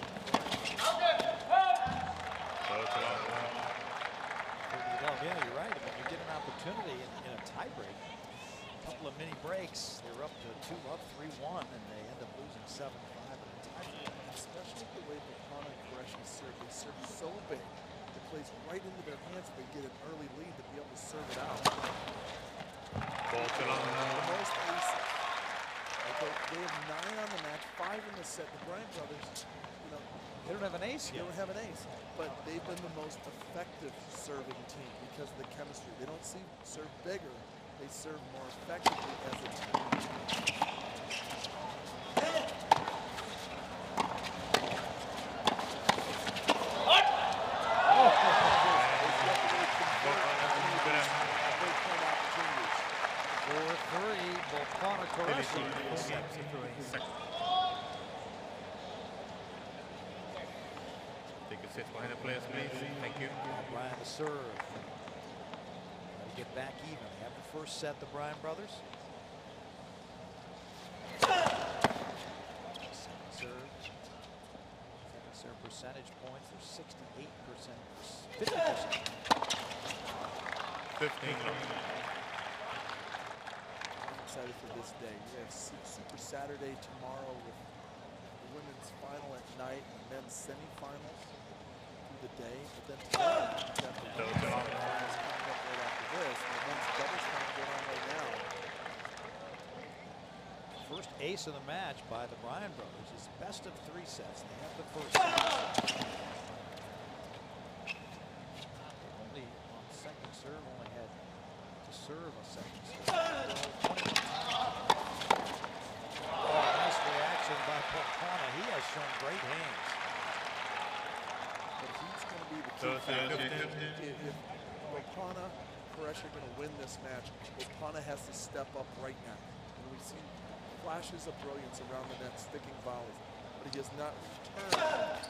Yeah, you're right. I mean, you get an opportunity in, in a tiebreak. A couple of mini breaks, they were up to two up, three one, and they end up losing seven five in a tiebreak. especially the way Rapana and Qureshi serve. They serve so big. It plays right into their hands if they get an early lead to be able to serve it out. The most aces. Okay, they have nine on the match, five in the set. The Bryan brothers, you know, They don't have an ace they yet. don't have an ace, but they've been the most effective serving team because of the chemistry. They don't see serve bigger; they serve more effectively as a team. four three, players, please. Thank you. Bryan to serve. Got to get back even. They have the first set, the Bryan brothers. Second serve. Second serve percentage points. They're sixty-eight percent, fifty percent. fifteen. I'm excited for this day. We have Su- Super Saturday tomorrow with the women's final at night and the men's semifinals through the day. But then tonight, we've got the women's finals coming up right after this. And the men's doubles final going on right now. First ace of the match by the Bryan brothers is best of three sets. They have the first set. Only on second serve, only had to serve a second serve. Oh, nice reaction by Polcona. He has shown great hands. But he's going to be the key So, factor. fifteen. If, if Opana, Koresh are going to win this match, Opana has to step up right now. And we've seen flashes of brilliance around the net, sticking volleys, but he has not returned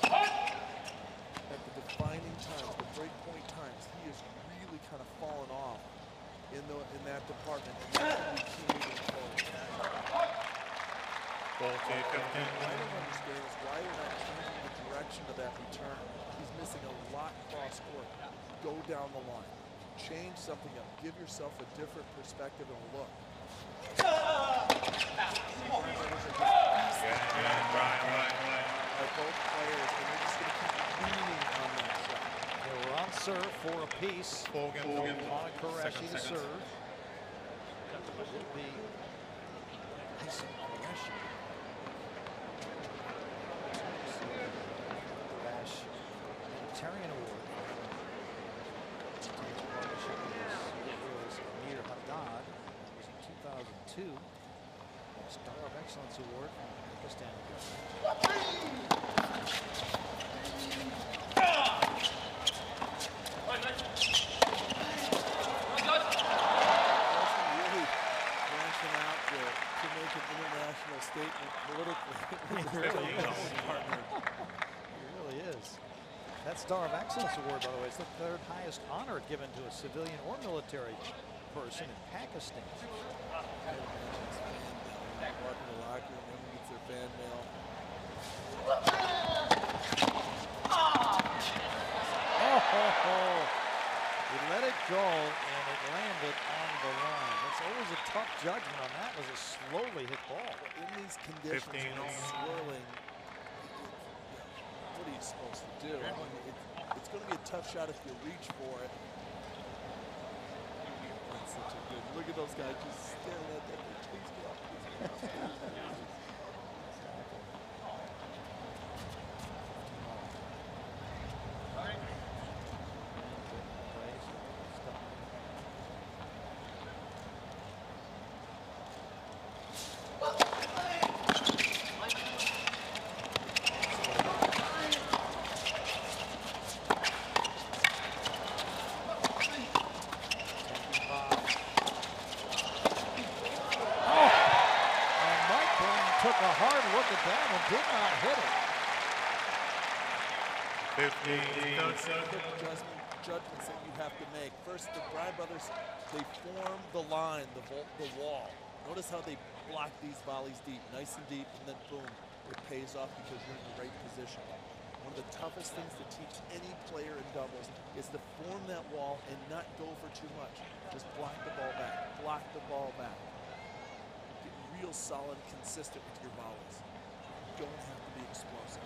at the defining times, the breakpoint times. He has really kind of fallen off in the in that department, and that's going to be key moving forward. fourteen, fifteen. What I don't understand is why they're not changing the direction of that return. He's missing a lot cross court. Go down the line. Change something up. Give yourself a different perspective and look. Yeah, yeah, right, right, right. By both players, and they're just going to keep leaning on that shot. They were on serve for a piece. Four again, four again. On Qureshi Second, to second. serve. It will be nice and Qureshi. Bash Humanitarian Award. Today's partnership was Amir Haddad. That was in two thousand two. Star of Excellence Award from Pakistan. Really branching out to, to make an international statement politically. Really is. Partner. He really is. That Star of Excellence Award, by the way, is the third highest honor given to a civilian or military person in Pakistan. Walking the locker room, everyone gets their fan mail. Oh, ho, ho. He let it go, and it landed on the line. That's always a tough judgment on that. It was a slowly hit ball. In these conditions, fifteen. when it's swirling, what are you supposed to do? I mean, it, it's going to be a tough shot if you reach for it. That's such a good. Look at those guys just staring at that. Please get up. Please get up. Took a hard look at that and did not hit it. fifteen. Quick adjustment, judgments that you have to make. First, the Bryan brothers, they form the line, the, vol the wall. Notice how they block these volleys deep, nice and deep, and then boom, it pays off because you're in the right position. One of the toughest things to teach any player in doubles is to form that wall and not go for too much. Just block the ball back, block the ball back. Get real solid, consistent with your volleys. You don't have to be explosive.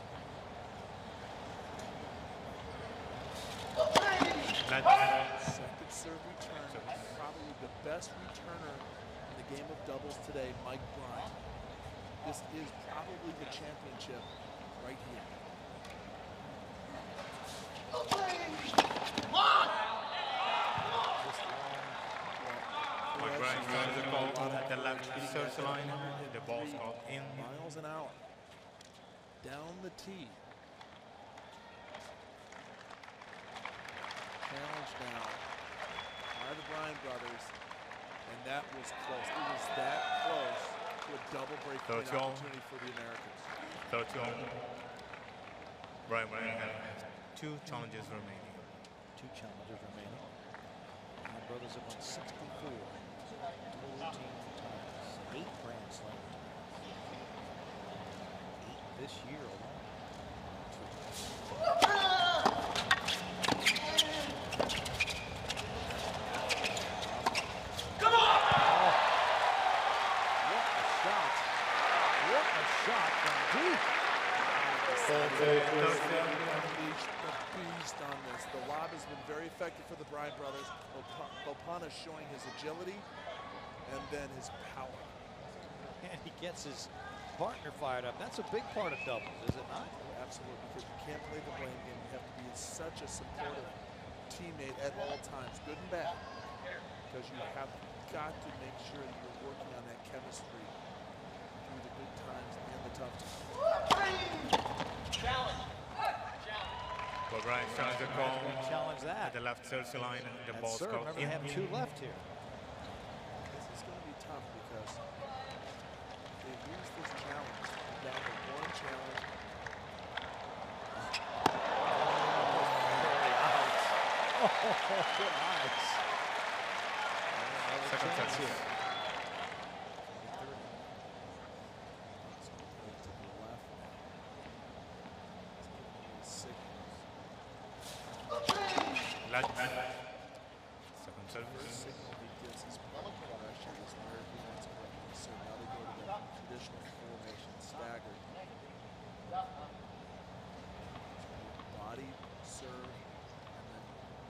Second serve return, probably the best returner in the game of doubles today, Mike Bryan. This is probably the championship right here. Mike Bryan tries the ball at the left research line. The ball's caught in. Miles an hour. Down the tee. Challenge now by the Bryan brothers. And that was close. It was that close to a double break point thirty-one. opportunity for the Americans. thirty-one. Bryan Bryan has two challenges remaining. Two challenges remaining. My brothers have won sixty-four total team titles. Eight Grand Slam titles. Eight this year alone. Come on! Oh, what a shot. What a shot from deep. Unleashed the beast on this. The lob has been very effective for the Bryan brothers. Opana showing his agility and then his power. And he gets his partner fired up. That's a big part of doubles, is it not? Absolutely, because you can't play the blame game. You have to be such a supportive teammate at all times, good and bad, because you have got to make sure that you're working on that chemistry through the good times and the tough times. Challenge. For Bryan challenge the call Challenge at that. the left serve line. The At ball's serve, called remember in. they have two left here. This is going to be tough because they lose this challenge. They're down to one challenge. Oh, good eyes. Second Chance chance. here. It's going to the left. It's giving me signals. Left. Second First service. signal he gives is public pressure is where he wants to play. So now they go to the traditional formation, staggered. Body, serve, and then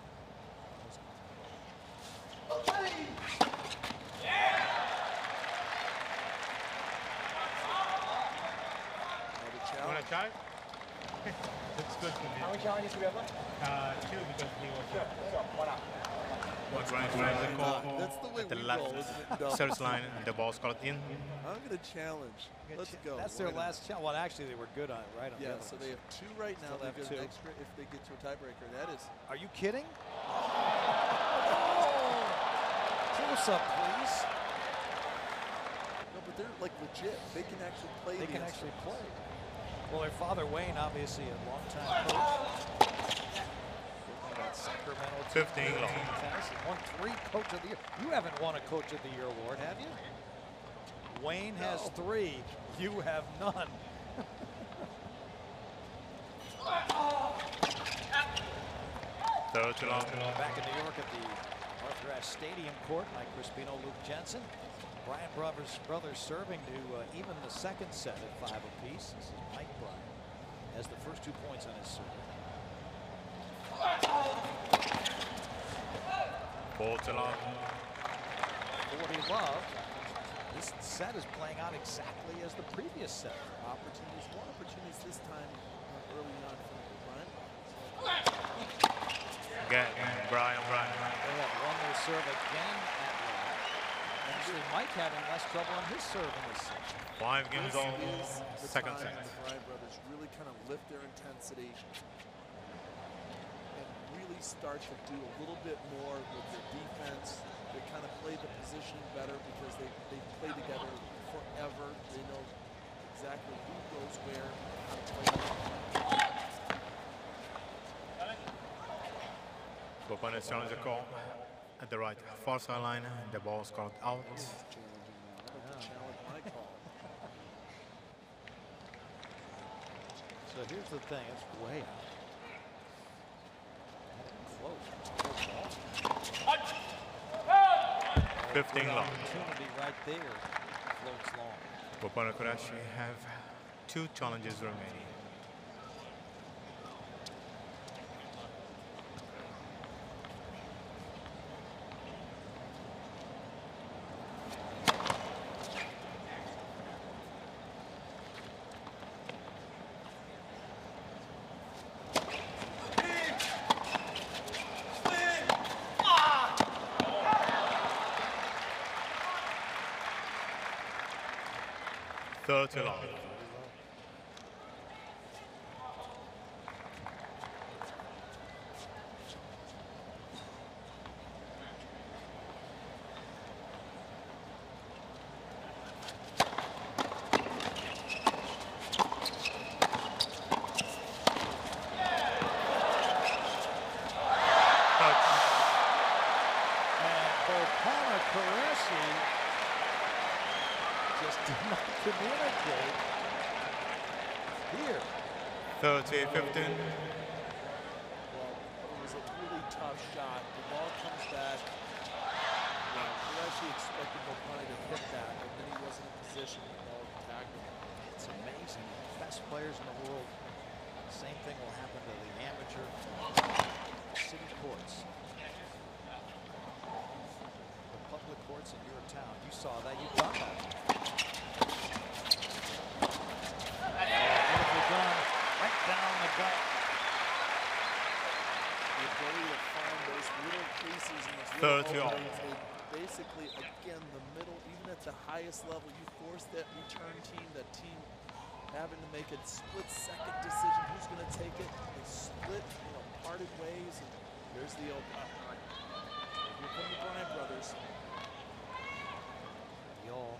another You want challenge. to try? That's good for me. How many challenges do we have left? Uh, two because he was. So, one out. One Bryan challenge the call That's the way at the we left roll, isn't it? No. service line. And the ball's called in. I'm going to challenge. Good Let's cha- go. That's Why their not? last challenge. Well, actually, they were good on it, right? On the Yeah, other so ones. they have two right now. Still They have get two. an extra if they get to a tiebreaker. That is Are you kidding? Close up, please. no, but they're like legit. They can actually play. They the can actually instruments. play. Well, their father Wayne, obviously a longtime coach. That Sacramento team, fifteen long. tennis. He won three Coach of the Year. You haven't won a Coach of the Year award, have you? Wayne has No. three. You have none. Third to long. Back in New York at the Arthur Ashe Stadium court, Mike Crispino, Luke Jensen. Bryan brothers, brothers serving to uh, even the second set at five apiece. This is Mike Bryan has the first two points on his serve. Four to long. forty love. This set is playing out exactly as the previous set. Opportunities, more opportunities this time uh, early on for Bryan. Again, Bryan, Bryan. They have won their serve again at love. Actually, Mike having less trouble on his serve in this set. Five games This all. is the Second time set. the Bryan brothers really kind of lift their intensity and really start to do a little bit more with their defense. They kind of play the positioning better because they, they play together forever. They know exactly who goes where, how to play. Opponent's challenge the call at the right far sideline. The ball's called out. This is challenging now. I'd like to challenge my call. So here's the thing, it's way out. Close. fifteen long. Opportunity right there. Floats long. Opponent could actually have two challenges remaining. Third to long. touch. And Bopana Qureshi just did not communicate here. thirty fifteen. Well, it was a really tough shot. The ball comes back. Well, Qureshi expected Bopana to hit that, and then he wasn't in position. The ball tagged him. It's amazing. Best players in the world. Same thing will happen to the amateur city courts. The public courts in your town. You saw that. You've done that. Beautifully done. Right down the gut. The ability to find those little creases in those thirty little all. openings. And basically, again, the middle, even at the highest level, you force that return team, that team having to make a split-second decision. Who's going to take it? They split, you know, parted ways, and there's the open. Here come the Bryant brothers. Y'all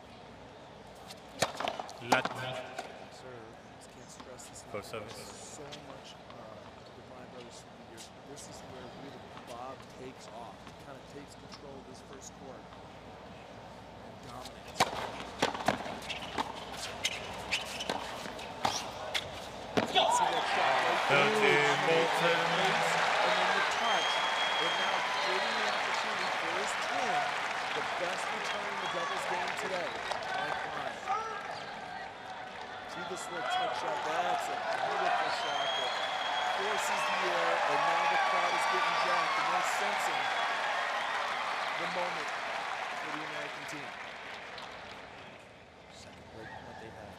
Lat. serve. Just can't stress this Go enough. service. So much uh, to the Bryant brothers through the years. This is where really Bob takes off. He kind of takes control of this first court and dominates. See that shot right there? thirty Bolton. And then the touch. And now creating the opportunity for his team, the best return in the doubles game today. Mike Bryant. See this little touch shot? That's a beautiful shot that forces the air, and now the crowd is getting jacked, and they're sensing the moment for the American team. Second break point they've had.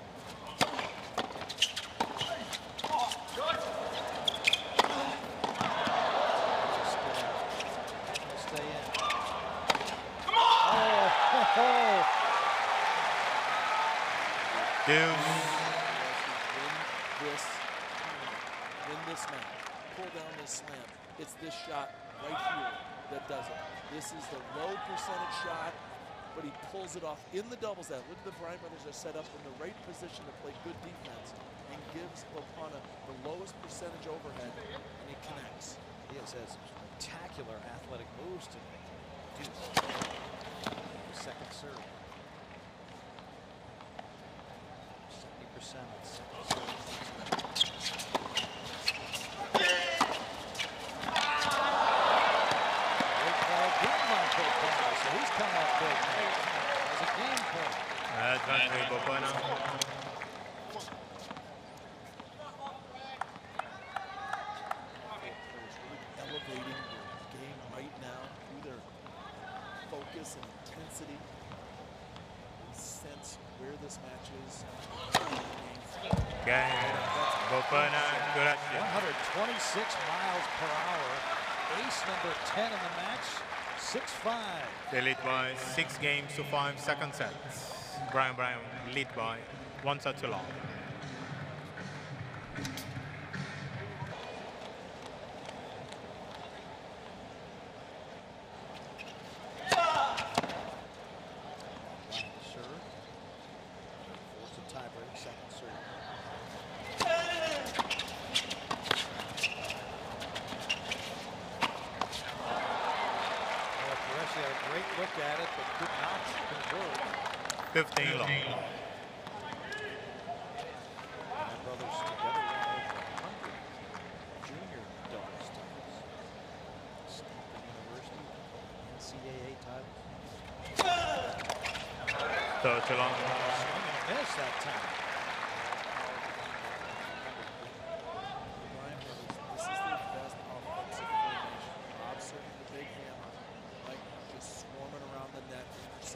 Just uh, stay in. Oh, ho, ho. Deuce. Win this tournament. Win this match. Pull down this slam. It's this shot right here that does it. This is the low percentage shot, but he pulls it off in the doubles net. Look at the Bryant brothers are set up in the right position to play good defense and gives Bopana the lowest percentage overhead, and he connects. He has had some spectacular athletic moves today. Deuce. Second serve. seventy percent on second serve. Great play again by Bopana, so he's come up big now. As a game point. Advantage Bopana. Elevating their game right now through their focus and intensity. They sense where this match is. Game. Bopana one Qureshi. twenty-six miles per hour. Ace number ten in the match. six five. They lead by six games to five second sets. Brian Brian lead by one set to long. Serve. Force a tiebreak, second serve. Well, Qureshi had a great look at it, but could not convert. fifteen long. My brothers together won over one hundred junior doubles titles. Stanford University, N C A A titles. thirty long. Swing and a miss that time. Bryant brothers, this is their best offensive formation. Bob serving the big hammer, like just swarming around the net.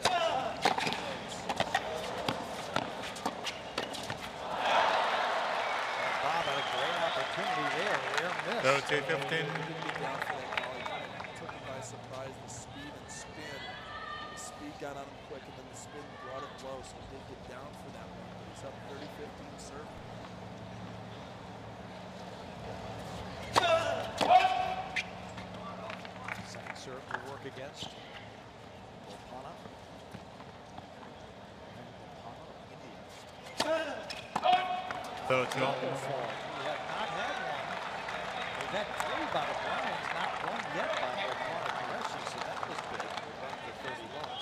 Bob had a great opportunity there. Rare miss. thirty fifteen. Down for that ball. He kind of took him by surprise. The speed and spin. The speed got on him quick, and then the spin brought it low, so he did get down for that one. But he's up thirty fifteen serving. Second serve to work against Bopana. And Bopana, India. thirty long. We have not had one. We've had three by the Bryans, not won yet by Opana Qureshi, so that was big. We're back to thirty love.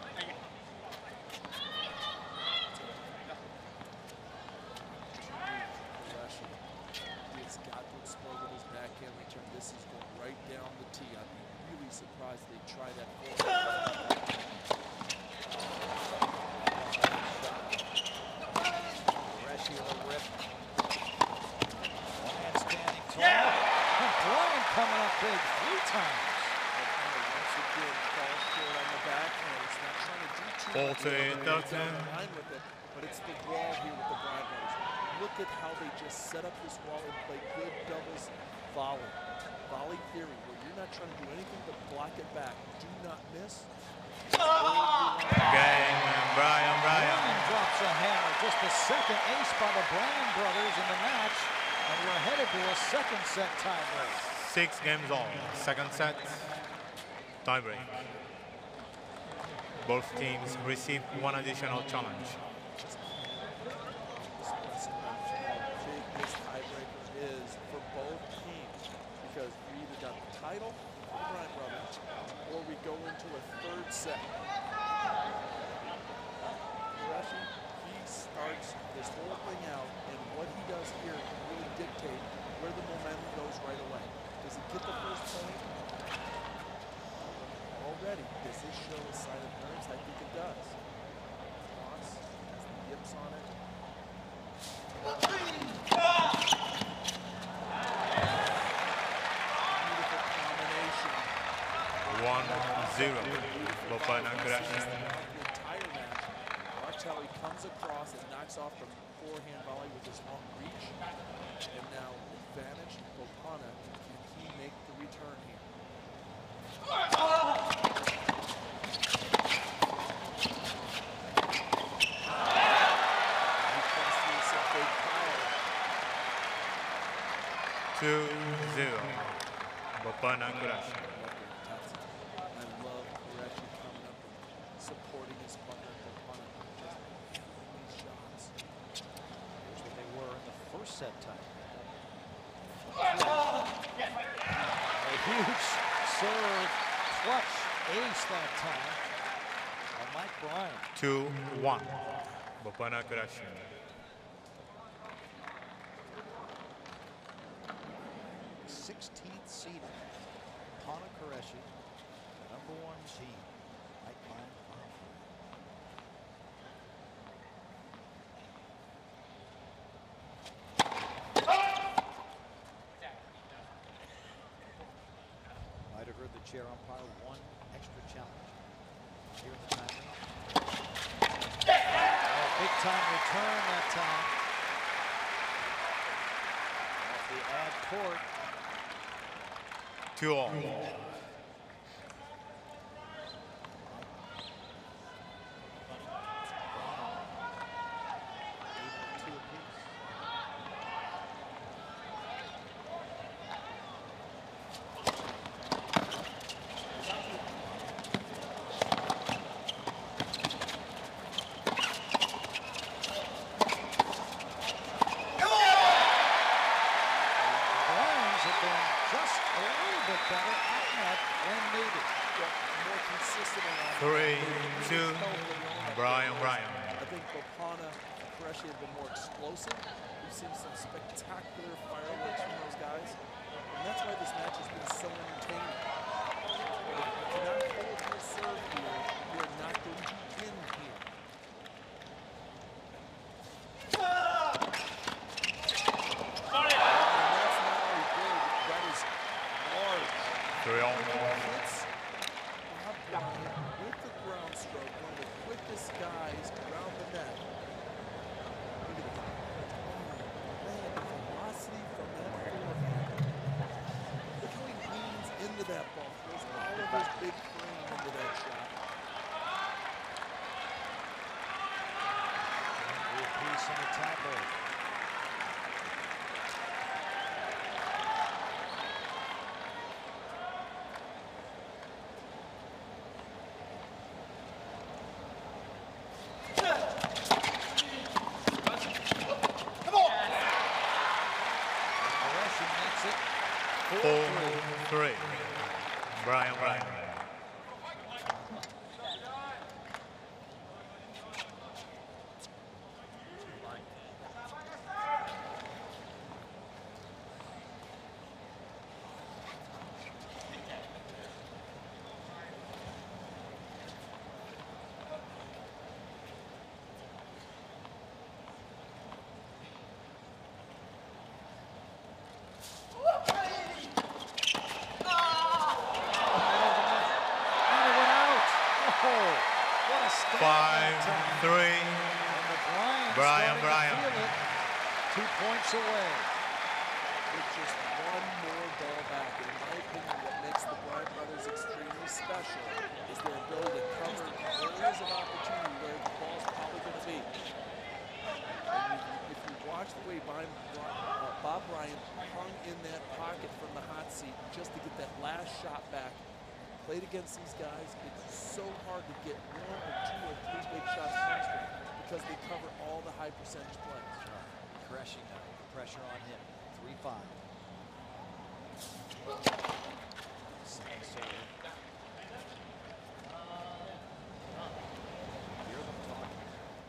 Qureshi. He's got to explode with his backhand return. This is going right down the tee. I'd be really surprised they try that forward. Qureshi with a rip. One hand standing tall. And Bryan coming up big three times. Once again, falls short on the backhand. He's not trying to do too much. fourteen, He's down thirteen. the line with it, but it's the wall here with the Bryan brothers. Look at how they just set up this wall and play good doubles volley. Volley theory, where you're not trying to do anything but block it back. Do not miss. Game, Bryan, Bryan. Bryan drops a hammer. Just the second ace by the Bryan brothers in the match. And we're headed to a second set tiebreak. Six games all. Second set, tiebreak. Both teams receive one additional challenge. How big this tiebreaker is for both teams, because we either got the title for the Bryan brothers, or we go into a third set. Qureshi, he starts this whole thing out, and what he does here can really dictate where the momentum goes right away. Does he get the first point? Already, does this show a sign of nerves? I think it does. Ross has the yips on it. Beautiful combination. one zero. Opana The Qureshi. entire match. Watch how he comes across and knocks off the forehand volley with his long reach. And now advantage Opana. Can he make the return here? He comes through some big power. two zero. Opana Qureshi. I love Qureshi coming up and supporting his partner Opana. Just killing these shots. Here's what they were in the first set tie. A huge serve, clutch ace that time by Mike Bryan. two one. Opana Qureshi. sixteenth seeded Opana Qureshi, number one seed. Mike Bryan. Might have heard the chair umpire one extra challenge here in the timer. Oh, big time return that time. Off the ad court. two all. Two apiece. The Bryans have been just a little bit better at net when needed. Got more consistent around. Three, two, Bryan, Bryan. I think Opana and Qureshi have been more explosive. We've seen some spectacular fireworks from those guys. And that's why this match has been so entertaining. But if you cannot hold your serve here, you are not going to win here. And that's not only big, that is large. three all. Hits Bob Bryan with the ground stroke, one of the quickest guys around the net. Look at that. Oh, man, the velocity from that forehand. Look how he leans into that ball, throws all of his big frame into that shot. Three apiece in the tiebreak. Qureshi makes it four three. four three. Brian Brian. Five, three. Brian Brian. Two points away. With just one more ball back. And in my opinion, what makes the Bryant brothers extremely special is their ability to cover areas of opportunity where the ball's probably going to be. And you, if you watch the way Brian, uh, Bob Bryant hung in that pocket from the hot seat just to get that last shot back, played against these guys, it's so hard to get one or two or three big shots past them because they cover all the high percentage plays. Crashing now. Pressure on him. three five. Second serve. Hear them talking.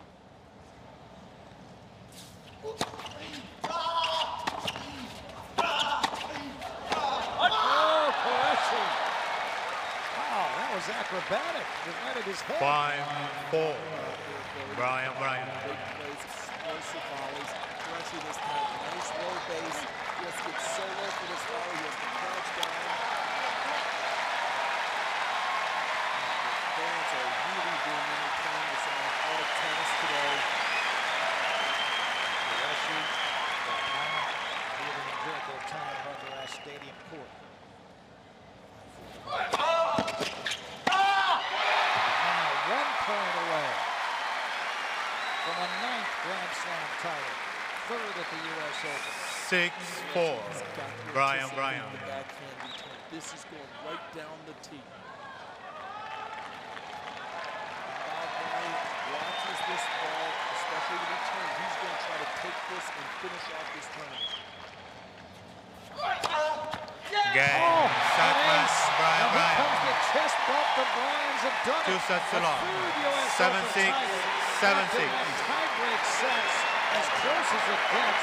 Oh, Qureshi. Wow, that was acrobatic. Divided his head. Five, four. Brian Brian. Big plays, explosive volleys. Qureshi this time, nice low base. He has to get so low for this volley. He has to crouch down. The fans are really being entertained with some athletic tennis today. Qureshi, their talent, really enjoyed their time on the last stadium court. Now one point away from a ninth Grand Slam title, third at the U S Open. Six, four. He's got to Brian anticipate Brian. the backhand return. This is going right down the tee. Bob Bryant watches this ball, especially the return. He's going to try to take this and finish off this tournament. Game. Oh, Set an match. ace. Brian Now here Brian. comes the chest bump. The Bryans have done Two it. sets to The love. third U S Seven, Open six, title. seven, Back to six. back tie-break sets, as close as it gets.